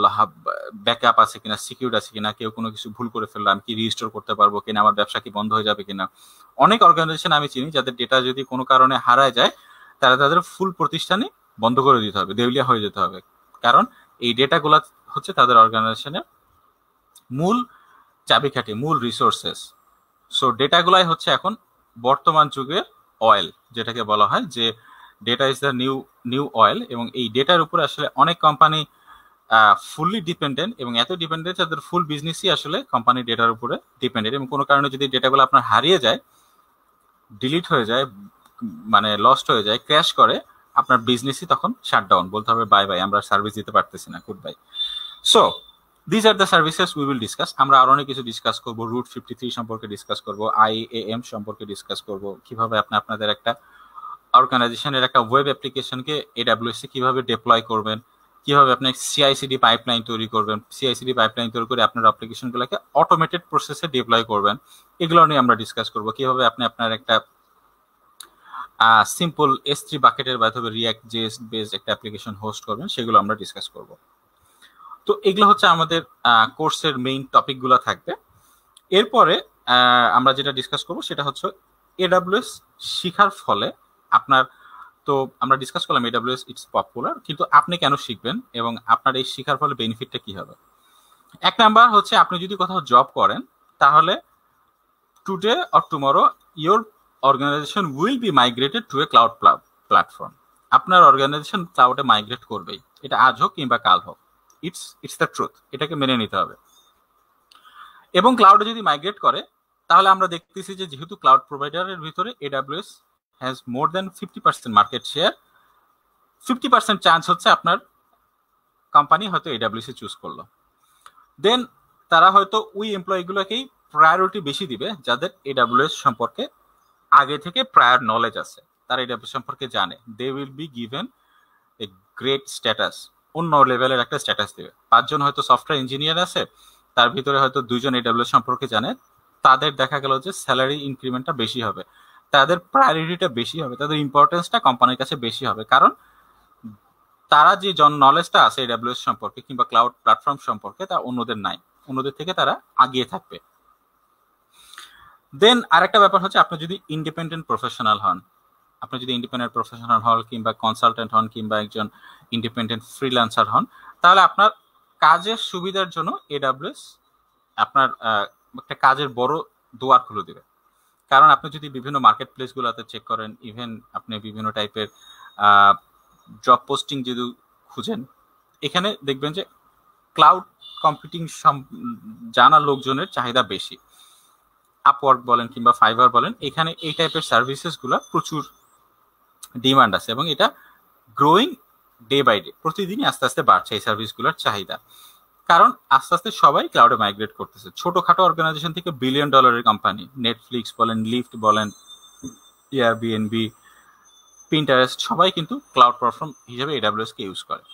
ব্যাকআপ আছে কিনা, সিকিউর আছে কিনা, কেউ কোনো কিছু ভুল করে ফেললাম কি রিস্টোর করতে পারবো কিনা, আমার ব্যবসা কি বন্ধ হয়ে যাবে কিনা। অনেক অর্গানাইজেশন আমি চিনি যাদের ডেটা যদি কোনো কারণে হারায় যায়, তারা তাদের ফুল প্রতিষ্ঠানে বন্ধ করে দিতে হবে, দেউলিয়া হয়ে যেতে হবে। কারণ এই ডেটাগুলো হচ্ছে তাদের অর্গানাইজেশনের মূল চাবিকাঠি, মূল রিসোর্সেস। সো ডেটাগুলাই হচ্ছে এখন বর্তমান যুগের অয়েল, যেটাকে বলা হয় যে data is the new new oil. এবং এই ডেটার উপরে আসলে অনেক কোম্পানি ফুললি ডিপেন্ডেন্ট, এবং এত ডিপেন্ডেন্ট তাদের ফুল বিজনেসই আসলে কোম্পানি ডেটার উপরে ডিপেন্ডেন্ট। এবং কোনো কারণে যদি ডেটাগুলো আপনার হারিয়ে যায়, ডিলিট হয়ে যায়, মানে লস্ট হয়ে যায়, ক্র্যাশ করে, আপনার বিজনেসই তখন শাটডাউন, বলতে হবে বাই বাই, আমরা সার্ভিস দিতে পারতেছি না, good bye. So this are the services we will discuss. আমরা আরো অনেক কিছু ডিসকাস করবো, রুট ফিফটি থ্রি সম্পর্কে ডিসকাস করবো, আই এ এম সম্পর্কে ডিসকাস করবো, কিভাবে আপনি আপনাদের একটা অর্গানাইজেশনের একটা ওয়েব অ্যাপ্লিকেশনকে এডাব্লিউএস এ কিভাবে ডিপ্লয় করবেন, কিভাবে আপনি সিআইসিডি পাইপলাইন তৈরি করবেন, সিআইসিডি পাইপলাইন তৈরি করে আপনার অ্যাপ্লিকেশনগুলোকে অটোমেটেড প্রসেসে ডিপ্লয় করবেন, এগুলো নিয়ে আমরা ডিসকাস করবো। কিভাবে আপনি আপনার একটা সিম্পল এস থ্রি বাকেটের মাধ্যমে রিয়াক্ট জেএস বেসড একটা অ্যাপ্লিকেশন হোস্ট করবেন, সেগুলো আমরা ডিসকাস করব। তো এগুলো হচ্ছে আমাদের কোর্সের মেইন টপিকগুলো থাকবে। এরপরে আমরা যেটা ডিসকাস করব সেটা হচ্ছে এডাব্লিউএস শিখার ফলে আপনার, তো আমরা ডিসকাস করলাম এডাব্লিউএস ইটস পপুলার, কিন্তু আপনি কেন শিখবেন এবং আপনার এই শিখার ফলে বেনিফিটটা কি হবে। এক নাম্বার হচ্ছে, আপনি যদি কোথাও জব করেন, তাহলে today or tomorrow your organisation will be migrated to a cloud platform. আপনার অর্গানাইজেশন ক্লাউডে মাইগ্রেট করবেই, এটা আজ হোক কিংবা কাল হোক। ইটস ইটস দ্য ট্রুথ, এটাকে মেনে নিতে হবে। এবং ক্লাউডে যদি মাইগ্রেট করে, তাহলে আমরা দেখতেছি যে যেহেতু ক্লাউড প্রোভাইডারের ভিতরে AWS has more than fifty percent market share, fifty percent chance হচ্ছে আপনার কোম্পানি হয়তো এডাব্লিউএস এ চুজ করলো। দেন তারা হয়তো ওই এমপ্লয়িগুলোকেই প্রায়োরিটি বেশি দিবে যাদের এডাব্লিউএস সম্পর্কে আগে থেকে প্রায়র নলেজ আছে, তারা এডাব্লিউএস সম্পর্কে জানে। They will be given a great status, অন্য লেভেলের একটা স্ট্যাটাস দেবে। পাঁচজন হয়তো সফটওয়্যার ইঞ্জিনিয়ার আছে, তার ভিতরে হয়তো দুইজন এডাব্লিউএস সম্পর্কে জানে, তাদের দেখা গেল যে স্যালারি ইনক্রিমেন্টটা বেশি হবে, তাদের প্রায়োরিটিটা বেশি হবে, তাদের ইম্পর্টেন্সটা কোম্পানির কাছে বেশি হবে। কারণ তারা যে জন নলেজটা আছে এডাব্লিউএস সম্পর্কে কিংবা ক্লাউড প্ল্যাটফর্ম সম্পর্কে, তা অন্যদের নাই, অন্যদের থেকে তারা আগিয়ে থাকবে। দেন আরেকটা ব্যাপার হচ্ছে, আপনি যদি ইন্ডিপেন্ডেন্ট প্রফেশনাল হন, আপনি যদি ইন্ডিপেন্ডেন্ট প্রফেশনাল হন কিংবা কনসালটেন্ট হন কিংবা একজন ইন্ডিপেন্ডেন্ট ফ্রিল্যান্সার হন, তাহলে আপনার কাজের সুবিধার জন্য এডাব্লিউএস আপনার একটা কাজের বড় দুয়ার খুলে দেবে। কারণ আপনি যদি বিভিন্ন মার্কেট প্লেসগুলোতে চেক করেন, ইভেন আপনি বিভিন্ন টাইপের জব পোস্টিং যদি খুঁজেন, এখানে দেখবেন যে ক্লাউড কম্পিউটিং জানা লোকজনের চাহিদা বেশি। আপওয়ার্ক বলেন কিংবা ফাইবার বলেন, এখানে এই টাইপের সার্ভিসেসগুলো প্রচুর ডিমান্ড আছে এবং এটা গ্রোয়িং ডে বাই ডে, প্রতিদিনই আস্তে আস্তে বাড়ছে এই সার্ভিসগুলোর চাহিদা। কারণ আস্তে আস্তে সবাই ক্লাউডে মাইগ্রেট করতেছে, ছোটখাটো অর্গানাইজেশন থেকে বিলিয়ন ডলারের কোম্পানি, নেটফ্লিক্স বলেন, লিফট বলেন, এয়ারবিএনবি, পিন্টারেস্ট সবাই কিন্তু ক্লাউড প্ল্যাটফর্ম হিসেবে এডাব্লিউএস কে ইউজ করে।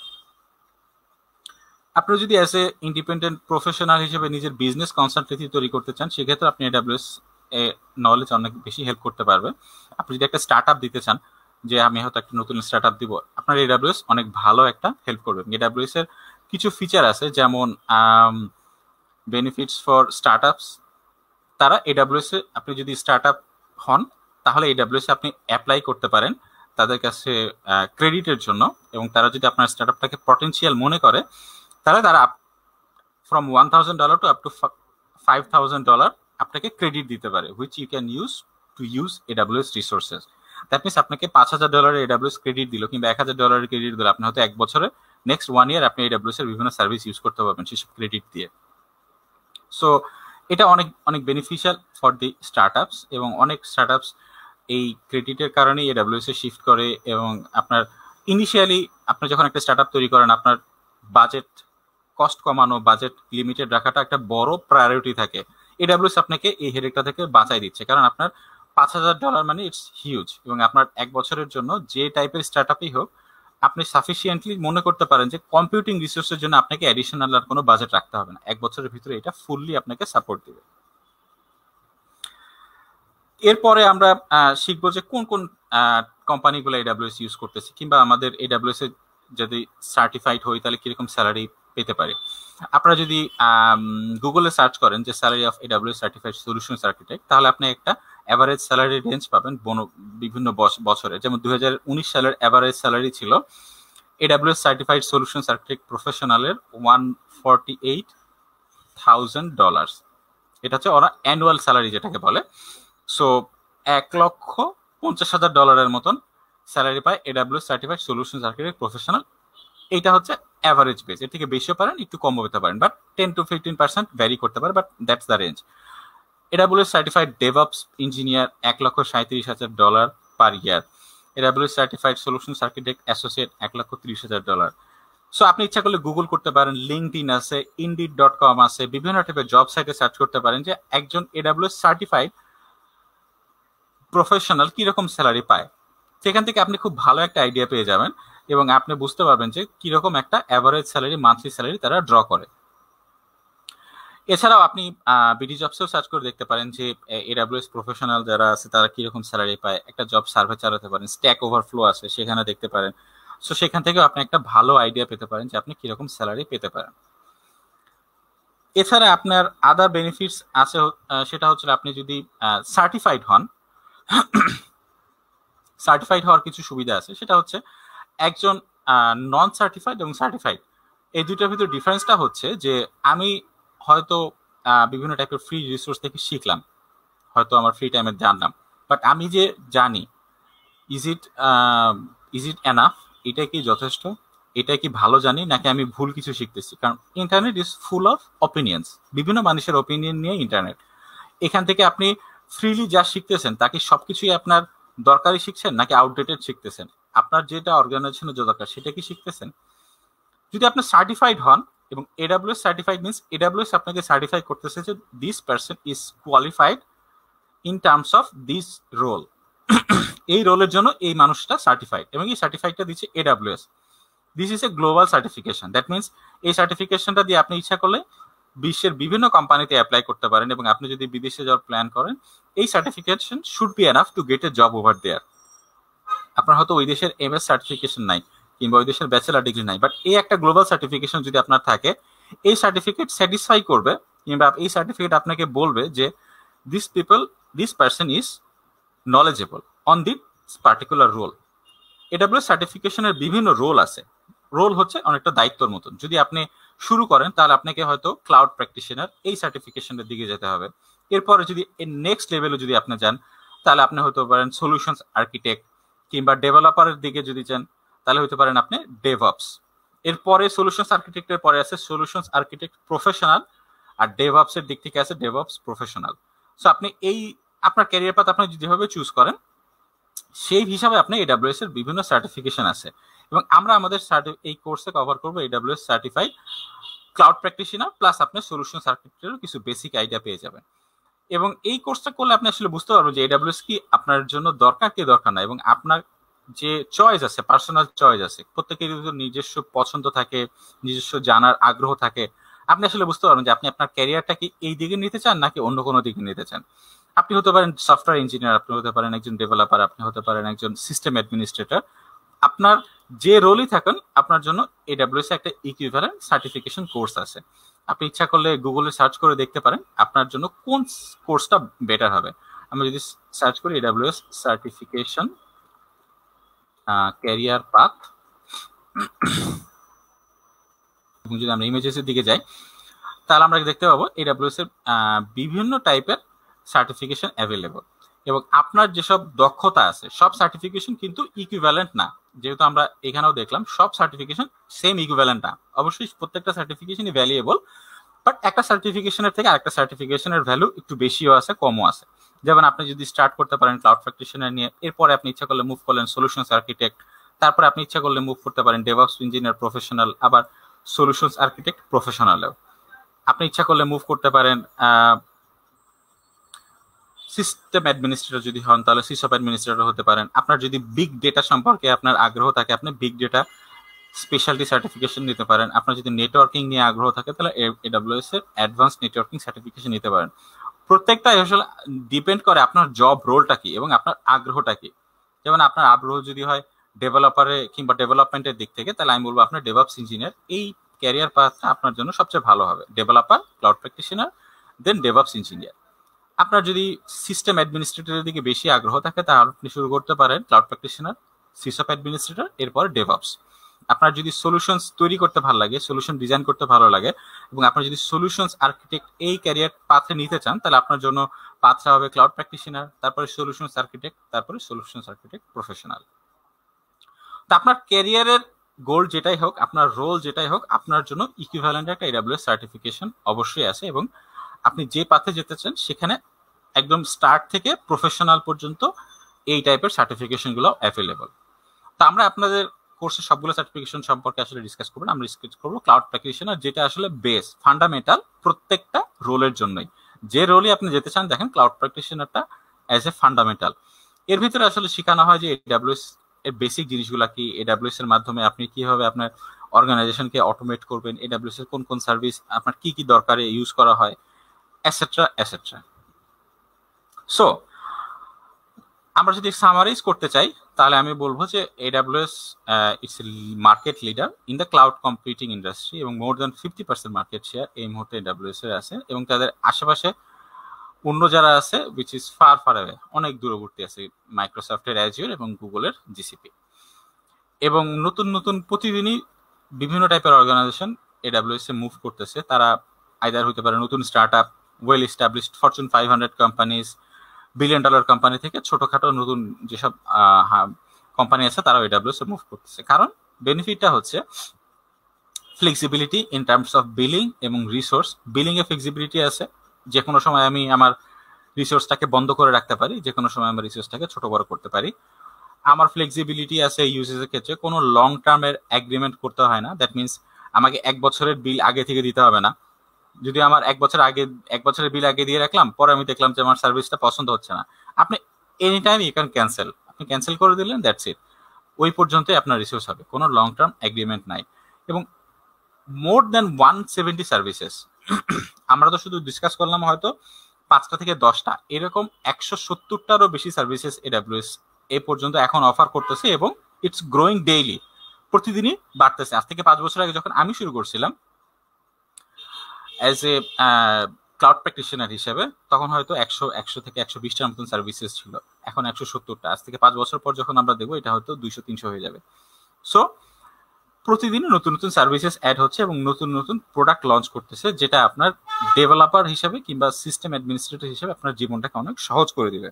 আপনি যদি অ্যাজ এ ইন্ডিপেন্ডেন্ট প্রফেশনাল হিসেবে নিজের বিজনেস কনসালটেন্সি তৈরি করতে চান, সেক্ষেত্রে আপনি এডাব্লিউএস এ নলেজ অনেক বেশি হেল্প করতে পারবে। আপনি যদি একটা স্টার্ট আপ দিতে চান, যে আমি হয়তো একটা নতুন স্টার্ট আপ দিব, আপনার এডাব্লিউএস অনেক ভালো একটা হেল্প করবে। এডাব্লিউএস এর কিছু ফিচার আছে, যেমন বেনিফিটস ফর স্টার্ট আপস। তারা এডাব্লিউএস এ আপনি যদি স্টার্ট আপ হন, তাহলে এডাব্লিউএস আপনি অ্যাপ্লাই করতে পারেন তাদের কাছে ক্রেডিটের জন্য, এবং তারা যদি আপনার স্টার্ট আপটাকে পটেনশিয়াল মনে করে, তাহলে তারা from one thousand dollar to up to five thousand dollar আপনাকে ক্রেডিট দিতে পারে, which you can use to use AWS resources. That means আপনাকে পাঁচ হাজার ডলারের এডাব্লিউএস ক্রেডিট দিল, কিংবা এক হাজার ডলারের ক্রেডিট দিল, আপনি হয়তো এক বছরে নেক্সট ওয়ান ইয়ার আপনি এডাব্লিউএস এর বিভিন্ন সার্ভিস ইউজ করতে পারবেন সেসব ক্রেডিট দিয়ে। সো এটা অনেক অনেক বেনিফিশিয়াল ফর দি স্টার্ট আপস, এবং অনেক স্টার্ট আপস এই ক্রেডিটের কারণেই এডাব্লিউএস এ শিফট করে। এবং আপনার ইনিশিয়ালি আপনি যখন একটা স্টার্ট আপ তৈরি করেন, আপনার বাজেট কস্ট কমানো, বাজেট লিমিটেড রাখাটা একটা বড় প্রায়োরিটি থাকে। এডাব্লিউএস আপনাকে এই হেডেকটা থেকে বাঁচাই দিচ্ছে, কারণ আপনার পাঁচ হাজার ডলার মানে ইটস হিউজ, এবং আপনার এক বছরের জন্য যে টাইপের স্টার্ট আপই হোক, আপনি সাফিসিয়েন্টলি মনে করতে পারেন যে কম্পিউটিং রিসোর্সের জন্য আপনাকে অ্যাডিশনাল আর কোনো বাজেট রাখতে হবে না, এক বছরের ভিতরে এটা ফুললি আপনাকে সাপোর্ট দিবে। এরপরে আমরা শিখবো যে কোন কোন কোম্পানিগুলো এডাব্লিউএস ইউজ করতেছে, কিংবা আমাদের এডাব্লিউএস এর যদি সার্টিফাইড হই তাহলে কিরকম স্যালারি পেতে পারে। আপনারা যদি গুগলে সার্চ করেন যে salary of AWS certified solutions architect, তাহলে আপনি একটা অ্যাভারেজ স্যালারি রেঞ্জ পাবেন বিভিন্ন বছরে। যেমন দুই হাজার উনিশ সালের অ্যাভারেজ স্যালারি ছিল এডাব্লিউএস সার্টিফাইড সলিউশনস আর্কিটেক্ট প্রফেশনালের one forty eight thousand dollar. এটা হচ্ছে ওরা অ্যানুয়াল স্যালারি যেটাকে বলে। সো এক লক্ষ পঞ্চাশ হাজার ডলারের মতন স্যালারি পায় AWS certified solutions architect professional. এইটা হচ্ছে অ্যাভারেজ বেস, এর থেকে বেশিও পারেন, একটু কমও পেতে পারেন, but ten to fifteen percent vary করতে পারে, but that's the range. AWS certified DevOps engineer এক লক্ষ সাঁত্রিশ হাজার dollar per year. AWS certified solutions architect associate এক লক্ষ ত্রিশ হাজার ডলার। সো আপনি ইচ্ছা করলে গুগল করতে পারেন, লিঙ্কডইন আছে, ইনডিড ডট কম আছে, বিভিন্ন টাইপের জব সাইটে সার্চ করতে পারেন যে একজন এডাব্লিউএস সার্টিফাইড প্রফেশনাল কিরকম স্যালারি পায়। সেখান থেকে আপনি খুব ভালো একটা আইডিয়া পেয়ে যাবেন, এবং আপনি বুঝতে পারবেন যে কিরকম একটা অ্যাভারেজ স্যালারি, মান্থলি স্যালারি তারা ড্র করে। এছাড়াও আপনি বিডি জবসেও সার্চ করে দেখতে পারেন যে এডাব্লিউএস প্রফেশনাল যারা আছে তারা কিরকম স্যালারি পায়। একটা জব সার্ভে চালাতে পারেন, স্ট্যাক ওভারফ্লো আছে, সেখানে দেখতে পারেন। সো সেখান থেকেও আপনি একটা ভালো আইডিয়া পেতে পারেন যে আপনি কিরকম স্যালারি পেতে পারেন। এছাড়া আপনার আদার বেনিফিটস আছে, সেটা হচ্ছে আপনি যদি সার্টিফাইড হন, সার্টিফাইড হওয়ার কিছু সুবিধা আছে। সেটা হচ্ছে একজন নন সার্টিফাইড এবং সার্টিফাইড এই দুইটার ভিতরে ডিফারেন্সটা হচ্ছে যে আমি হয়তো বিভিন্ন টাইপের ফ্রি রিসোর্স থেকে শিখলাম, হয়তো আমার ফ্রি টাইমে জানলাম, বাট আমি যে জানি is it is it enough, এটা কি যথেষ্ট, এটা কি ভালো জানি, নাকি আমি ভুল কিছু শিখতেছি? কারণ internet is full of opinions, বিভিন্ন মানুষের অপিনিয়ন নিয়ে ইন্টারনেট। এখান থেকে আপনি ফ্রিলি যা শিখতেছেন তা কি সবকিছুই আপনার দরকারি শিখছেন, নাকি আউটডেটেড শিখতেছেন? আপনার যেটা অর্গানাইজেশনের যে দরকার সেটা কি শিখতেছেন? যদি আপনি সার্টিফাইড হন, এবং এডাব্লিউএস সার্টিফাইড মিনস এডাব্লিউএস আপনাকে সার্টিফাই করতেছে যে this person is qualified in terms of this role, এই রোলের জন্য এই মানুষটা সার্টিফাইড, এবং এই সার্টিফাইডটা দিচ্ছে AWS. This is a global certification. That means এই সার্টিফিকেশনটা দিয়ে আপনি ইচ্ছা করলে বিশ্বের বিভিন্ন কোম্পানিতে অ্যাপ্লাই করতে পারেন, এবং আপনি যদি বিদেশে যাওয়ার প্ল্যান করেন, এই certification should be enough to get a job over there. আপনার হয়তো ওই দেশের এমএস সার্টিফিকেশন নাই, কিংবা ওই দেশের ব্যাচেলার ডিগ্রি নাই, বাট এই একটা গ্লোবাল সার্টিফিকেশন যদি আপনার থাকে, এই সার্টিফিকেট স্যাটিসফাই করবে, কিংবা এই সার্টিফিকেট আপনাকে বলবে যে this people this person is knowledgeable on this particular role. AWS সার্টিফিকেশনের বিভিন্ন রোল আছে। রোল হচ্ছে অনেকটা দায়িত্বর মতন। যদি আপনি শুরু করেন তাহলে আপনাকে হয়তো ক্লাউড প্র্যাকটিশনার এই সার্টিফিকেশনের দিকে যেতে হবে। এরপরে যদি এর নেক্সট লেভেলে যদি আপনি যান, তাহলে আপনি হতে পারেন সলিউশনস আর্কিটেক্ট, কিংবা ডেভেলপারের দিকে যদি যান তাহলে হতে পারেন আপনি ডেভঅপস। এরপরে সলিউশনস আর্কিটেক্টের পরে আছে সলিউশনস আর্কিটেক্ট প্রফেশনাল, আর ডেভঅপস এর দিক থেকে আছে ডেভঅপস প্রফেশনাল। সো আপনি এই আপনার ক্যারিয়ার পাথ আপনি যেভাবে চুজ করেন সেই হিসাবে আপনি এডাব্লিউএস এর বিভিন্ন সার্টিফিকেশন আছে, এবং আমরা আমাদের এই কোর্সে কভার করবো AWS certified cloud practitioner plus আপনি সলিউশনস আর্কিটেক্টেরও কিছু বেসিক আইডিয়া পেয়ে যাবেন। এবং এই কোর্সটা করলে আপনি আসলে বুঝতে পারবেন যে এডাব্লিউএস কি আপনার জন্য দরকার কি দরকার না, এবং আপনার যে চয়েস আছে, পার্সোনাল চয়েস আছে, প্রত্যেকের নিজস্ব পছন্দ থাকে, নিজস্ব জানার আগ্রহ থাকে। আপনি আসলে বুঝতে পারবেন যে আপনি আপনার ক্যারিয়ারটা কি এই দিকে নিতে চান নাকি অন্য কোনো দিকে নিতে চান। আপনি হতে পারেন সফটওয়্যার ইঞ্জিনিয়ার, আপনি হতে পারেন একজন ডেভেলপার, আপনি হতে পারেন একজন সিস্টেম অ্যাডমিনিস্ট্রেটর। আপনার যে রোলই থাকেন, আপনার জন্য এডাব্লিউএস একটা ইকুইভ্যালেন্ট সার্টিফিকেশন কোর্স আছে। আপনি ইচ্ছা করলে গুগলে সার্চ করে দেখতে পারেন আপনার জন্য কোন কোর্সটা বেটার হবে। আমরা যদি সার্চ করি এডাব্লিউএস সার্টিফিকেশন ক্যারিয়ার পাথ, এবং যদি আমরা ইমেজেসের দিকে যাই তাহলে আমরা দেখতে পাবো এডাব্লিউএস এর বিভিন্ন টাইপের সার্টিফিকেশন অ্যাভেলেবল। এবং আপনার যেসব দক্ষতা আছে সব সার্টিফিকেশন কিন্তু ইকুইভ্যালেন্ট না, যেহেতু আমরা এখানেও দেখলাম সব সার্টিফিকেশন সেম ইকুইভ্যালেন্ট না। অবশ্যই প্রত্যেকটা সার্টিফিকেশনই ভ্যালুয়েবল, বাট একটা সার্টিফিকেশনের থেকে আরেকটা সার্টিফিকেশনের ভ্যালু একটু বেশিও আছে কমও আছে। যেমন আপনি যদি স্টার্ট করতে পারেন ক্লাউড প্র্যাকটিশনার নিয়ে, এরপরে আপনি ইচ্ছা করলে মুভ করলেন সলিউশনস আর্কিটেক্ট, তারপরে আপনি ইচ্ছা করলে মুভ করতে পারেন ডেভঅপস ইঞ্জিনিয়ার প্রফেশনাল, আবার সলিউশনস আর্কিটেক্ট প্রফেশনালেও। আপনি ইচ্ছা করলে মুভ করতে পারেন সিস্টেম অ্যাডমিনিস্ট্রেটর যদি হন তাহলে সিসঅপ অ্যাডমিনিস্ট্রেটর হতে পারেন। আপনার যদি বিগ ডেটা সম্পর্কে আপনার আগ্রহ থাকে আপনি বিগ ডেটা স্পেশালিটি সার্টিফিকেশন নিতে পারেন। আপনার যদি নেটওয়ার্কিং নিয়ে আগ্রহ থাকে তাহলে এডাব্লিউএস এর অ্যাডভান্স নেটওয়ার্কিং সার্টিফিকেশন নিতে পারেন। প্রত্যেকটাই আসলে ডিপেন্ড করে আপনার জব রোলটা কি এবং আপনার আগ্রহটা কি। যেমন আপনার আগ্রহ যদি হয় ডেভেলপারে কিংবা ডেভেলপমেন্টের দিক থেকে, তাহলে আমি বলবো আপনার ডেভঅপস ইঞ্জিনিয়ার এই ক্যারিয়ার পাথটা আপনার জন্য সবচেয়ে ভালো হবে। Developer, cloud practitioner, then DevOps engineer. আপনার যদি সিস্টেম অ্যাডমিনিস্ট্রেটরের দিকে বেশি আগ্রহ থাকে তাহলে আপনি শুরু করতে পারেন ক্লাউড প্র্যাকটিশনার, সিসঅপ অ্যাডমিনিস্ট্রেটর, এরপর ডেভঅপস। আপনার যদি সলিউশনস তৈরি করতে ভালো লাগে, সলিউশন ডিজাইন করতে ভালো লাগে, এবং আপনার যদি সলিউশনস আর্কিটেক্ট এই ক্যারিয়ার পাথে নিতে চান তাহলে আপনার জন্য পাথটা হবে ক্লাউড প্র্যাকটিশনার, তারপরে সলিউশনস আর্কিটেক্ট, তারপরে সলিউশনস আর্কিটেক্ট প্রফেশনাল। তো আপনার ক্যারিয়ারের গোল যেটাই হোক, আপনার রোল যেটাই হোক, আপনার জন্য ইকুইভ্যালেন্ট একটা এডাব্লিউএস সার্টিফিকেশন অবশ্যই আছে, এবং আপনি যে পাথে যেতে চান সেখানে একদম স্টার্ট থেকে প্রফেশনাল পর্যন্ত এই টাইপের সার্টিফিকেশনগুলো অ্যাভেলেবল। তো আমরা আপনাদের কোর্সের সবগুলো সার্টিফিকেশন সম্পর্কে আসলে ডিসকাস করবো। আমরা ডিসকাস করবো ক্লাউড প্র্যাকটিশনার, যেটা আসলে বেস ফান্ডামেন্টাল প্রত্যেকটা রোলের জন্যই। যে রোলে আপনি যেতে চান দেখেন ক্লাউড প্র্যাকটিশনারটা অ্যাজ এ ফান্ডামেন্টাল। এর ভিতরে আসলে শেখানো হয় যে এডাব্লিউএস এর বেসিক জিনিসগুলা কি, এডাব্লিউএস এর মাধ্যমে আপনি কিভাবে আপনার অর্গানাইজেশনকে অটোমেট করবেন, এডাব্লিউএস এর কোন কোন সার্ভিস আপনার কি কি দরকারে ইউজ করা হয়, এটসেট্রা এটসেট্রা। সো আমরা যদি সামারাইজ করতে চাই তাহলে আমি বলবো যে AWS it's market leader in the cloud computing industry, এবং more than fifty percent market share এই মুহূর্তে এডাব্লিউএস এর আছে, এবং তাদের আশেপাশে অন্য যারা আছে which is far far away, অনেক দূরবর্তী আছে, মাইক্রোসফটের অ্যাজিওর এবং গুগলের জিসিপি। এবং নতুন নতুন প্রতিদিনই বিভিন্ন টাইপের অর্গানাইজেশন এডাব্লিউএস এ মুভ করতেছে। তারা আইদার হতে পারে নতুন start up, well established Fortune five hundred companies, billion dollar company থেকে ছোটখাটো নতুন যেসব কোম্পানি আছে তারাও এডাব্লিউএস এ মুভ করতেছে। কারণ বেনিফিটটা হচ্ছে flexibility in terms of billing এবং রিসোর্স। বিলিং এ ফ্লেক্সিবিলিটি আছে, যে কোনো সময় আমি আমার রিসোর্সটাকে বন্ধ করে রাখতে পারি, যে কোনো সময় আমার রিসোর্সটাকে ছোট বড় করতে পারি। আমার ফ্লেক্সিবিলিটি আছে ইউজেসের ক্ষেত্রে, কোনো লং টার্মের এগ্রিমেন্ট করতে হয় না। দ্যাট মিনস আমাকে এক বছরের বিল আগে থেকে দিতে হবে না। যদি আমার এক বছর আগে এক বছরের বিল আগে দিয়ে রাখলাম, পরে আমি দেখলাম যে আমার সার্ভিসটা পছন্দ হচ্ছে না, আপনি any time you can cancel, আপনি ক্যান্সেল করে দিলেন, দ্যাটস ইট। ওই পর্যন্তই আপনার রিসোর্স হবে, কোনো লং টার্ম এগ্রিমেন্ট নাই। এবং more than one seventy services, আমরা তো শুধু ডিসকাস করলাম হয়তো পাঁচটা থেকে দশটা, এরকম একশো সত্তরটারও বেশি সার্ভিসেস এডাব্লিউএস এই পর্যন্ত এখন অফার করতেছে, এবং ইটস গ্রোয়িং ডেইলি, প্রতিদিনই বাড়তেছে। আজ থেকে পাঁচ বছর আগে যখন আমি শুরু করছিলাম অ্যাজ এ ক্লাউড প্র্যাকটিশনার হিসেবে, তখন হয়তো একশো একশো থেকে একশো বিশটার মতন সার্ভিসেস ছিল, এখন একশো সত্তরটা। আজ থেকে পাঁচ বছর পর যখন আমরা দেখবো এটা হয়তো দুইশো তিনশো হয়ে যাবে। সো প্রতিদিনই নতুন নতুন সার্ভিসেস অ্যাড হচ্ছে এবং নতুন নতুন প্রোডাক্ট লঞ্চ করতেছে, যেটা আপনার ডেভেলপার হিসেবে কিংবা সিস্টেম অ্যাডমিনিস্ট্রেটর হিসেবে আপনার জীবনটাকে অনেক সহজ করে দিবে।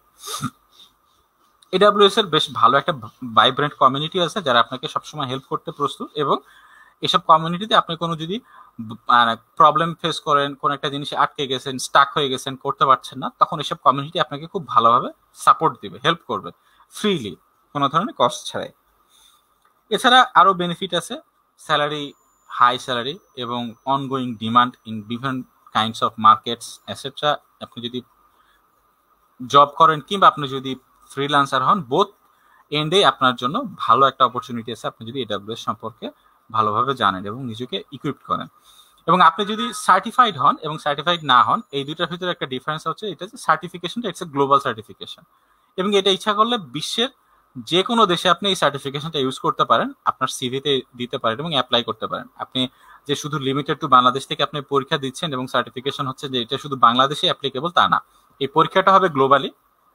এডাব্লিউএস এর বেশ ভালো একটা ভাইব্রেন্ট কমিউনিটি আছে যারা আপনাকে সবসময় হেল্প করতে প্রস্তুত, এবং এসব কমিউনিটিতে আপনি কোনো যদি প্রবলেম ফেস করেন, কোন একটা জিনিসে আটকে গেছেন, স্টাক হয়ে গেছেন, করতে পারছেন না, তখন এসব কমিউনিটি আপনাকে খুব ভালোভাবে সাপোর্ট দিবে, হেল্প করবে ফ্রিলি, কোনো ধরনের কস্ট ছাড়াই। এছাড়া আরো বেনিফিট আছে, স্যালারি, হাই স্যালারি এবং ongoing demand in different kinds of markets etcetera. আপনি যদি জব করেন কিংবা আপনি যদি ফ্রিল্যান্সার হন, বোথ এন্ডে আপনার জন্য ভালো একটা অপরচুনিটি আছে আপনি যদি এডাব্লিউএস সম্পর্কে ভালোভাবে জানেন এবং নিজেকে ইকুইপ করেন। এবং আপনি যদি সার্টিফাইড হন এবং সার্টিফাইড না হন, এই দুইটার ভিতরে একটা ডিফারেন্স হচ্ছে, এটা যে সার্টিফিকেশনটা ইটস এ গ্লোবাল সার্টিফিকেশন, এবং এটা ইচ্ছা করলে বিশ্বের যে কোনো দেশে আপনি এই সার্টিফিকেশনটা ইউজ করতে পারেন, আপনার সিভিতে দিতে পারেন এবং অ্যাপ্লাই করতে পারেন। আপনি যে শুধু লিমিটেড টু বাংলাদেশ থেকে আপনি পরীক্ষা দিচ্ছেন এবং সার্টিফিকেশন হচ্ছে যে এটা শুধু বাংলাদেশে অ্যাপ্লিকেবল তা না, এই পরীক্ষাটা হবে গ্লোবালি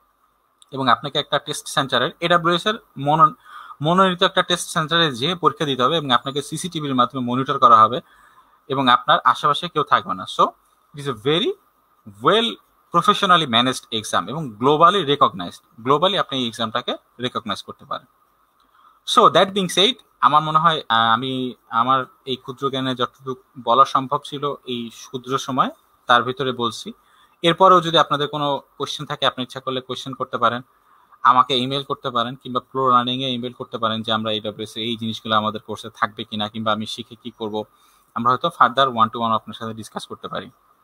এবং আপনাকে একটা টেস্ট সেন্টারের এডাব্লিউএস এর মনো মনোনীত একটা টেস্ট সেন্টারে যে পরীক্ষা দিতে হবে এবং আপনাকে সিসিটিভির মাধ্যমে মনিটর করা হবে এবং আপনার আশেপাশে কেউ থাকবে না। So it is a very well professionally managed exam এবং গ্লোবালি রেকগনাইজড, গ্লোবালি আপনি এই এক্সামটাকে রেকগনাইজ করতে পারেন। সো দ্যাট বিং সেইড, আমার মনে হয় আমি আমার এই ক্ষুদ্র জ্ঞানে যতটুকু বলা সম্ভব ছিল এই ক্ষুদ্র সময় তার ভিতরে বলছি। এরপরেও যদি আপনাদের কোনো কোয়েশ্চেন থাকে, আপনি ইচ্ছা করলে কোয়েশ্চেন করতে পারেন, আমাকে ইমেল করতে পারেন কিংবা প্রো রানিং এ ইমেল করতে পারেন যে আমরা এডাব্লিউএস এই জিনিসগুলো আমাদের কোর্সে থাকবে কিনা কিংবা আমি শিখে কি করব, আমরা হয়তো ফার্দার ওয়ান টু ওয়ান আপনার সাথে ডিসকাস করতে পারি।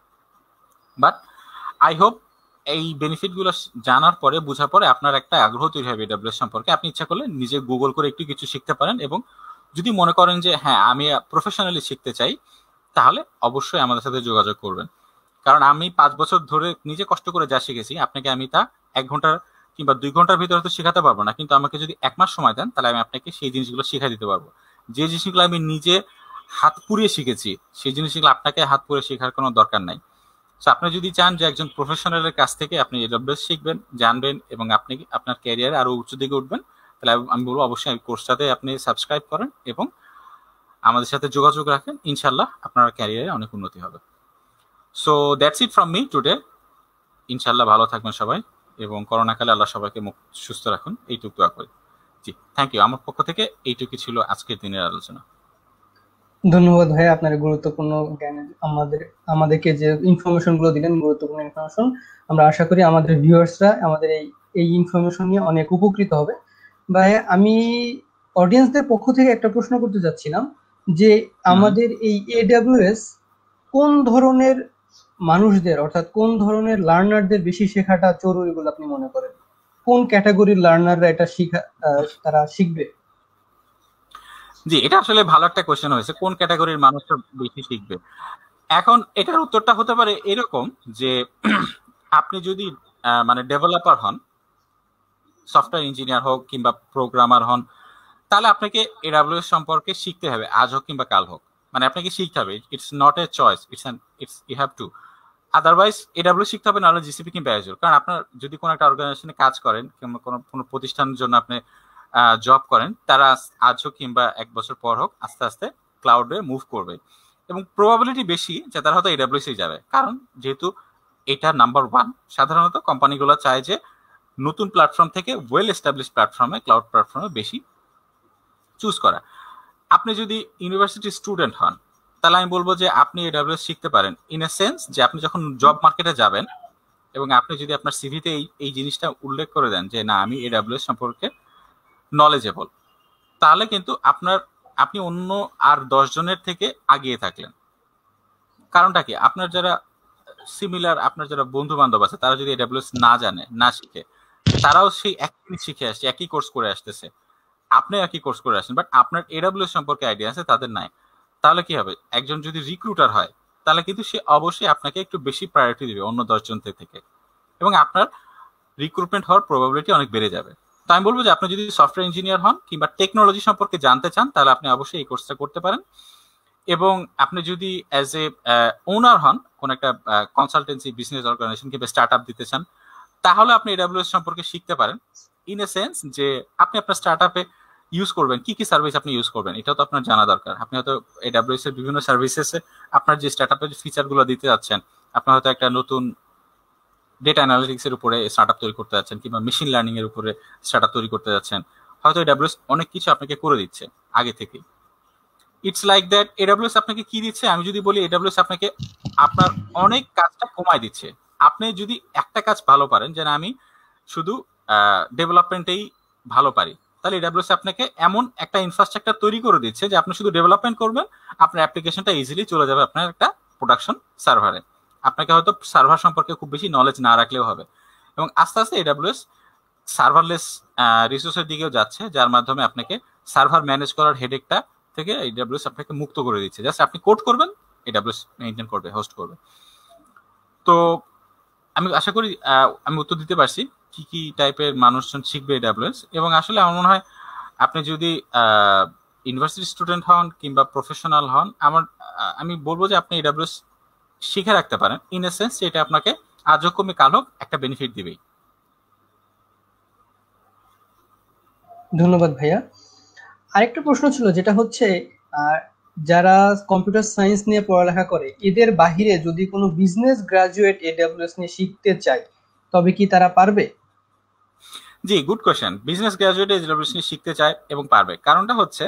বাট আই হোপ এই বেনিফিটগুলো জানার পরে বোঝার পরে আপনার একটা আগ্রহ তৈরি হবে এডাব্লিউএস সম্পর্কে। আপনি ইচ্ছা করলে নিজে গুগল করে একটু কিছু শিখতে পারেন এবং যদি মনে করেন যে হ্যাঁ আমি প্রফেশনালি শিখতে চাই, তাহলে অবশ্যই আমাদের সাথে যোগাযোগ করবেন। কারণ আমি পাঁচ বছর ধরে নিজে কষ্ট করে যা শিখেছি, আপনাকে আমি তা এক ঘন্টার কিংবা দুই ঘন্টার ভিতরে তো শেখাতে পারবো না, কিন্তু আমাকে যদি এক মাস সময় দেন তাহলে আমি আপনাকে সেই জিনিসগুলো শিখা দিতে পারবো। যে জিনিসগুলো আমি নিজে হাত পুড়িয়ে শিখেছি সেই জিনিসগুলো আপনাকে হাত পুড়িয়ে শেখার কোনো দরকার নাই। সো আপনি যদি চান যে একজন প্রফেশনালের কাছ থেকে আপনি এডাব্লিউএস শিখবেন, জানবেন এবং আপনি আপনার ক্যারিয়ারে আরো উচ্চ দিকে উঠবেন, তাহলে আমি বলবো অবশ্যই কোর্সটাতে আপনি সাবস্ক্রাইব করেন এবং আমাদের সাথে যোগাযোগ রাখেন। ইনশাল্লাহ আপনার ক্যারিয়ারে অনেক উন্নতি হবে। So that's it from me today. ইনশাল্লাহ ভালো থাকবেন সবাই এবং করোনাকালে আল্লাহ সবাইকে সুস্থ রাখুন, এইটুকু দোয়া করি। জি, থ্যাংক ইউ। আমার পক্ষ থেকে এইটুকু ছিল আজকের দিনের আলোচনা। ধন্যবাদ ভাই, আপনার গুরুত্বপূর্ণ জ্ঞান আমাদের আমাদেরকে যে ইনফরমেশন গুলো দিলেন, গুরুত্বপূর্ণ ইনফরমেশন। আমরা আশা করি আমাদের ভিউয়ার্সরা আমাদের এই এই ইনফরমেশন নিয়ে অনেক উপকৃত হবে। ভাই আমি অডিয়েন্সদের পক্ষ থেকে একটা প্রশ্ন করতে যাচ্ছিলাম যে আমাদের এই এডাব্লিউএস কোন ধরনের মানুষদের অর্থাৎ কোন ধরনের লার্নারদের বেশি শেখাটা জরুরি বলে আপনি মনে করেন? কোন ক্যাটাগরির লার্নাররা এটা শিখা তারা শিখবে? জি, এটা আসলে ভালো একটা কোশ্চেন হয়েছে, কোন ক্যাটাগরির মানুষরা বেশি শিখবে। এখন এটার উত্তরটা হতে পারে এরকম যে আপনি যদি মানে ডেভেলপার হন, সফটওয়্যার ইঞ্জিনিয়ার হোক কিংবা প্রোগ্রামার হন, তাহলে আপনাকে এডাব্লিউএস সম্পর্কে শিখতে হবে, আজ হোক কিংবা কাল হোক। মানে আপনাকে শিখতে হবে, it's not a choice, it's an it's you have to. Otherwise AWS শিখতে হবে, নাহলে জিসিপি কিংবা অ্যাজুর। কারণ আপনার যদি কোনো একটা অর্গানাইজেশনে কাজ করেন কিংবা কোনো কোনো প্রতিষ্ঠানের জন্য আপনি জব করেন, তারা আজ হোক কিংবা এক বছর পর হোক আস্তে আস্তে ক্লাউডে মুভ করবে এবং প্রবাবিলিটি বেশি যে তারা হয়তো এডাব্লিউএস যাবে। কারণ যেহেতু এটা নাম্বার ওয়ান, সাধারণত কোম্পানিগুলো চায় যে নতুন প্ল্যাটফর্ম থেকে ওয়েল এস্টাবলিশ প্ল্যাটফর্মে, ক্লাউড প্ল্যাটফর্মে বেশি চুজ করা। আপনি যদি ইউনিভার্সিটি স্টুডেন্ট হন, তাহলে আমি বলবো যে আপনি এডাব্লিউএস শিখতে পারেন ইন এ সেন্স যে আপনি যখন জব মার্কেটে যাবেন এবং আপনি যদি আপনার সিভিতে এই এই জিনিসটা উল্লেখ করে দেন যে না আমি এডাব্লিউএস সম্পর্কে নলেজেবল, তাহলে কিন্তু আপনার আপনি অন্য আর দশ জনের থেকে আগিয়ে থাকলেন। কারণটা কি, আপনার যারা সিমিলার আপনার যারা বন্ধু বান্ধব আছে তারা যদি এডাব্লিউএস না জানে, না শিখে, তারাও সেই একই শিখে আসছে, একই কোর্স করে আসতেছে, আপনি একই কোর্স করে আসেন, বাট আপনার এডাব্লিউএস সম্পর্কে আইডিয়া আছে, তাদের নাই, তাহলে কি হবে? একজন যদি রিক্রুটার হয় তাহলে কিন্তু সে অবশ্যই আপনাকে একটু বেশি প্রায়োরিটি দিবে অন্য দশজন থেকে এবং আপনার রিক্রুটমেন্ট হওয়ার প্রবাবিলিটি অনেক বেড়ে যাবে। তো আমি বলবো যে আপনি যদি সফটওয়্যার ইঞ্জিনিয়ার হন কিংবা টেকনোলজি সম্পর্কে জানতে চান, তাহলে আপনি অবশ্যই এই কোর্সটা করতে পারেন। এবং আপনি যদি অ্যাজ এ ওনার হন, কোন একটা কনসালটেন্সি, বিজনেস অর্গানাইজেশন কিংবা স্টার্ট আপ দিতে চান, তাহলে আপনি এডাব্লিউএস সম্পর্কে শিখতে পারেন ইন এ সেন্স যে আপনি আপনার স্টার্ট আপে ইউজ করবেন, কি কি সার্ভিস আপনি ইউজ করবেন এটাও তো আপনার জানা দরকার। আপনি হয়তো এডাব্লিউএস এর বিভিন্ন সার্ভিসেসে আপনার যে স্টার্ট আপের ফিচারগুলো দিতে যাচ্ছেন, আপনার হয়তো একটা নতুন ডেটা অ্যানালিটিক্স এর উপরে স্টার্ট আপ তৈরি করতে যাচ্ছেন কিংবা মেশিন লার্নিং এর উপরে স্টার্ট আপ তৈরি করতে যাচ্ছেন, হয়তো এডাব্লিউএস অনেক কিছু আপনাকে করে দিচ্ছে আগে থেকে। ইটস লাইক দ্যাট, এডাব্লিউএস আপনাকে কি দিচ্ছে? আমি যদি বলি এডাব্লিউএস আপনাকে আপনার অনেক কাজটা কমায় দিচ্ছে। আপনি যদি একটা কাজ ভালো পারেন, যেন আমি শুধু ডেভেলপমেন্টেই ভালো পারি, তাহলে এডাব্লিউএস আপনাকে এমন একটা ইনফ্রাস্ট্রাকচার তৈরি করে দিচ্ছে যে আপনি শুধু ডেভেলপমেন্ট করবেন, আপনার অ্যাপ্লিকেশনটা ইজিলি চলে যাবে আপনার একটা প্রোডাকশন সার্ভারে। আপনাকে হয়তো সার্ভার সম্পর্কে খুব বেশি নলেজ না রাখলেও হবে এবং আস্তে আস্তে এডাব্লিউএস সার্ভারলেস রিসোর্সের দিকেও যাচ্ছে, যার মাধ্যমে আপনাকে সার্ভার ম্যানেজ করার হেডেকটা থেকে এডব্লিউএস আপনাকে মুক্ত করে দিচ্ছে। জাস্ট আপনি কোড করবেন, এডব্লিউএস মেইনটেইন করবে, হোস্ট করবে। তো আমি আশা করি আমি উত্তর দিতে পারছি কি কি টাইপের মানুষজন শিখবে এডব্লিউএস। এবং আসলে আমার মনে হয় আপনি যদি ইউনিভার্সিটি স্টুডেন্ট হন কিংবা প্রফেশনাল হন, আমার আমি বলবো যে আপনি এডব্লিউএস শিখে রাখতে পারেন। ইন এ সেন্স এটা আপনাকে আজ হোক কমে কাল হোক একটা বেনিফিট দিবেই। ধন্যবাদ ভাইয়া। আরেকটা প্রশ্ন ছিল, যেটা হচ্ছে যারা কম্পিউটার সায়েন্স নিয়ে পড়ালেখা করে এদের বাহিরে যদি কোনো বিজনেস গ্রাজুয়েট এডব্লিউএস নিয়ে শিখতে চায় তবে কি তারা পারবে? জি, good question. Business graduate AWS নিয়ে শিখতে চায় এবং পারবে। কারণটা হচ্ছে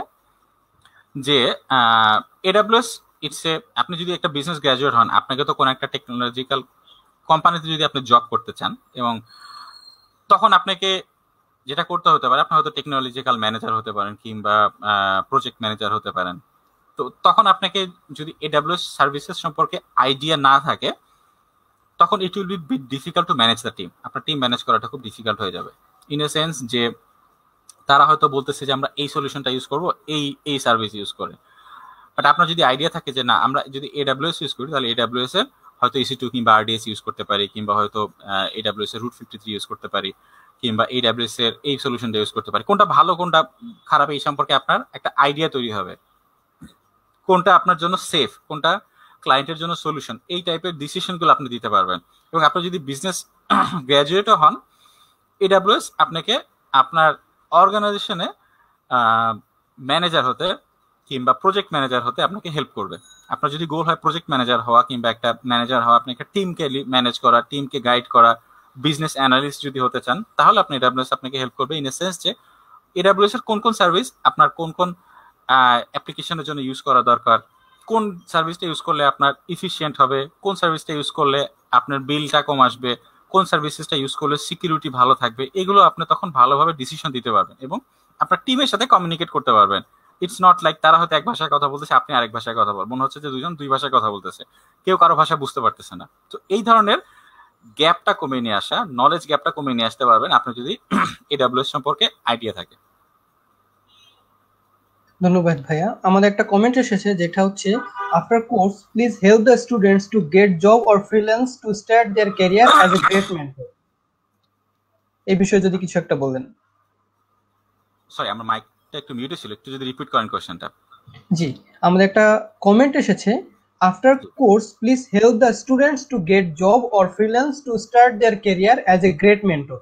যে এডব্লিউএস ইটস এ, আপনি যদি একটা বিজনেস গ্রাজুয়েট হন, আপনাকে তো কোনো একটা টেকনোলজিক্যাল কোম্পানিতে যদি আপনি জব করতে চান, এবং তখন আপনাকে যেটা করতে হতে পারে, আপনি হয়তো টেকনোলজিক্যাল ম্যানেজার হতে পারেন কিংবা প্রজেক্ট ম্যানেজার হতে পারেন। তো তখন আপনাকে যদি এডব্লিউএস সার্ভিসেস সম্পর্কে আইডিয়া না থাকে, তখন it will be difficult to manage the team. আপনার টিম ম্যানেজ করাটা খুব ডিফিকাল্ট হয়ে যাবে। ইন এ সেন্স যে তারা হয়তো বলতেছে যে আমরা এই সলিউশনটা ইউজ করব, এই এই সার্ভিস ইউজ করে, বাট আপনার যদি আইডিয়া থাকে যে না, আমরা যদি এডব্লিউএস ইউজ করি তাহলে এডব্লিউএস এর হয়তো ইসি টু কিংবা আরডিএস ইউজ করতে পারি, কিংবা হয়তো এডব্লিউএস এর রুট ফিফটি থ্রি ইউজ করতে পারি, কিংবা এডব্লিউএস এর এই সলিউশনটা ইউজ করতে পারি। কোনটা ভালো কোনটা খারাপ এই সম্পর্কে আপনার একটা আইডিয়া তৈরি হবে। কোনটা আপনার জন্য সেফ, কোনটা ক্লায়েন্টের জন্য সলিউশন, এই টাইপের ডিসিশনগুলো আপনি দিতে পারবেন। এবং আপনি যদি বিজনেস গ্র্যাজুয়েটও হন, এডব্লিউএস আপনাকে আপনার অর্গানাইজেশনে ম্যানেজার হতে কিংবা প্রজেক্ট ম্যানেজার হতে আপনাকে হেল্প করবে। আপনার যদি গোল হয় প্রজেক্ট ম্যানেজার হওয়া কিংবা একটা ম্যানেজার হওয়া, আপনি একটা টিমকে ম্যানেজ করা, টিমকে গাইড করা, বিজনেস অ্যানালিস্ট যদি হতে চান, তাহলে আপনি এডব্লিউএস আপনাকে হেল্প করবে। ইন এ সেন্স যে এডব্লিউএস এর কোন কোন সার্ভিস আপনার কোন কোন অ্যাপ্লিকেশনের জন্য ইউজ করা দরকার, কোন সার্ভিসটা ইউজ করলে আপনার ইফিশিয়েন্ট হবে, কোন সার্ভিসটা ইউজ করলে আপনার বিলটা কম আসবে, কোন সার্ভিসেসটা ইউজ করলে সিকিউরিটি ভালো থাকবে, এগুলো আপনি তখন ভালোভাবে ডিসিশন দিতে পারবেন এবং আপনার টিমের সাথে কমিউনিকেট করতে পারবেন। ইটস নট লাইক তারা হয়তো এক ভাষায় কথা বলতেছে, আপনি আরেক ভাষায় কথা বলবেন, মনে হচ্ছে যে দুইজন দুই ভাষায় কথা বলতেছে, কেউ কারো ভাষা বুঝতে পারতেছে না। তো এই ধরনের গ্যাপটা কমিয়ে নিয়ে আসা, নলেজ গ্যাপটা কমিয়ে নিয়ে আসতে পারবেন আপনি যদি এডব্লিউএস সম্পর্কে আইডিয়া থাকে। ধন্যবাদ ভাইয়া। আমাদের একটা কমেন্ট এসেছে যেটা হচ্ছে, after course please help the students to get job or freelance to start their career as a great mentor. এই বিষয়ে যদি কিছু একটা বলেন। সরি, আমার মাইকটা একটু মিউটে ছিল, একটু যদি রিপিট করেন কোশ্চেনটা। জি, আমাদের একটা কমেন্ট এসেছে, after course please help the students to get job or freelance to start their career as a great mentor.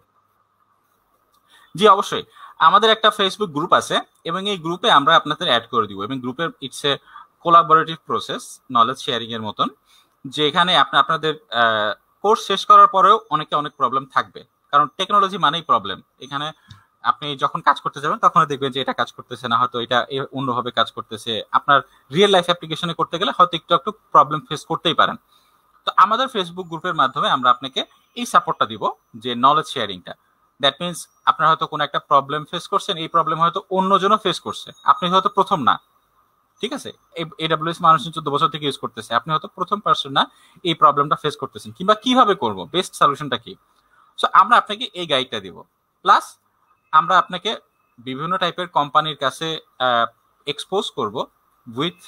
জি অবশ্যই, আমাদের একটা ফেসবুক গ্রুপ আছে এবং এই গ্রুপে আমরা আপনাদের অ্যাড করে দিব, এবং গ্রুপের it's a collaborative process, knowledge sharing এর মতন, যেখানে আপনি আপনাদের কোর্স শেষ করার পরেও অনেকে অনেক প্রবলেম থাকবে, কারণ টেকনোলজি মানেই প্রবলেম। এখানে আপনি যখন কাজ করতে যাবেন তখন দেখবেন যে এটা কাজ করতেছে না, হয়তো এটা অন্যভাবে কাজ করতেছে, আপনার রিয়েল লাইফ অ্যাপ্লিকেশনে করতে গেলে হয়তো একটু একটু প্রবলেম ফেস করতেই পারেন। তো আমাদের ফেসবুক গ্রুপের মাধ্যমে আমরা আপনাকে এই সাপোর্টটা দিব, যে নলেজ শেয়ারিংটা। দ্যাট মিনস আপনার হয়তো কোনো একটা প্রবলেম ফেস করছেন, এই প্রবলেম হয়তো অন্যজনও ফেস করছে, আপনি হয়তো প্রথম না, ঠিক আছে? এডব্লিউএস মানুষ চোদ্দ বছর থেকে ইউজ করতেছে, আপনি হয়তো প্রথম পারসন না এই প্রবলেমটা ফেস করতেছেন, কিংবা কিভাবে করব, বেস্ট সলিউশনটা কি। সো আমরা আপনাকে এই গাইডটা দিব, প্লাস আমরা আপনাকে বিভিন্ন টাইপের কোম্পানির কাছে এক্সপোজ করব with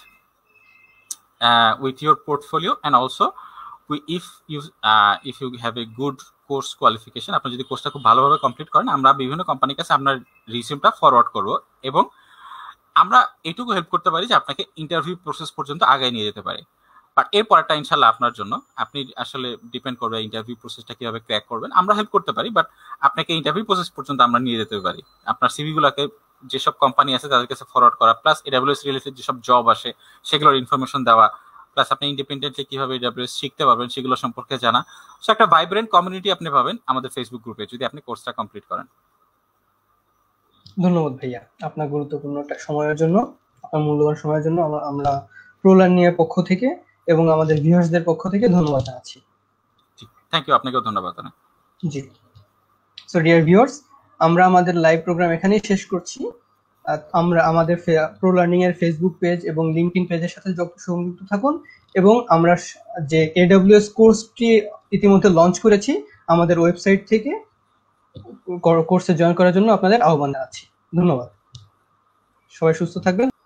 with your portfolio, and also if you if you have a good course qualification, আপনি যদি কোর্সটা খুব ভালোভাবে কমপ্লিট করেন, আমরা বিভিন্ন কোম্পানির কাছে আপনার রিজিউমটা ফরওয়ার্ড করব, এবং আমরা এটুকু হেল্প করতে পারি যে আপনাকে ইন্টারভিউ প্রসেস পর্যন্ত আগায় নিয়ে যেতে পারি। বাট এর পরেরটা ইনশাল্লাহ আপনার জন্য, আপনি আসলে ডিপেন্ড করবে ইন্টারভিউ প্রসেসটা কিভাবে ক্র্যাক করবেন। আমরা হেল্প করতে পারি, বাট আপনাকে ইন্টারভিউ প্রসেস পর্যন্ত আমরা নিয়ে যেতে পারি। আপনার সিভিগুলোকে যেসব কোম্পানি আছে তাদের কাছে ফরওয়ার্ড করা, প্লাস এডব্লিউএস রিলেটেড যেসব জব আসে সেগুলোর ইনফরমেশন দেওয়া, প্লাস আপনি ইন্ডিপেন্ডেন্টলি কিভাবে এডব্লিউএস শিখতে পারবেন সেগুলো সম্পর্কে জানা। সো একটা ভাইব্রেন্ট কমিউনিটি আপনি পাবেন আমাদের ফেসবুক গ্রুপে যদি আপনি কোর্সটা কমপ্লিট করেন। ধন্যবাদ ভাইয়া আপনার গুরুত্বপূর্ণ একটা সময়ের জন্য, আপনার মূল্যবান সময়ের জন্য আমরা প্রোলার্নিংয়ের পক্ষ থেকে এবং আমাদের ভিউয়ার্সদের পক্ষ থেকে ধন্যবাদ জানাচ্ছি। থ্যাংক ইউ, আপনাকেও ধন্যবাদ। জি, সো ডিয়ার ভিউয়ার্স, আমরা আমাদের লাইভ প্রোগ্রাম এখানেই শেষ করছি। আমরা আমাদের প্রোলার্নিং এর ফেসবুক পেজ এবং লিঙ্কডইন পেজের সাথে সংযুক্ত থাকুন, এবং আমরা যে এডব্লিউএস কোর্সটি ইতিমধ্যে লঞ্চ করেছি আমাদের ওয়েবসাইট থেকে কোর্সে জয়েন করার জন্য আপনাদের আহ্বান জানাচ্ছি। ধন্যবাদ। সবাই সুস্থ থাকবেন।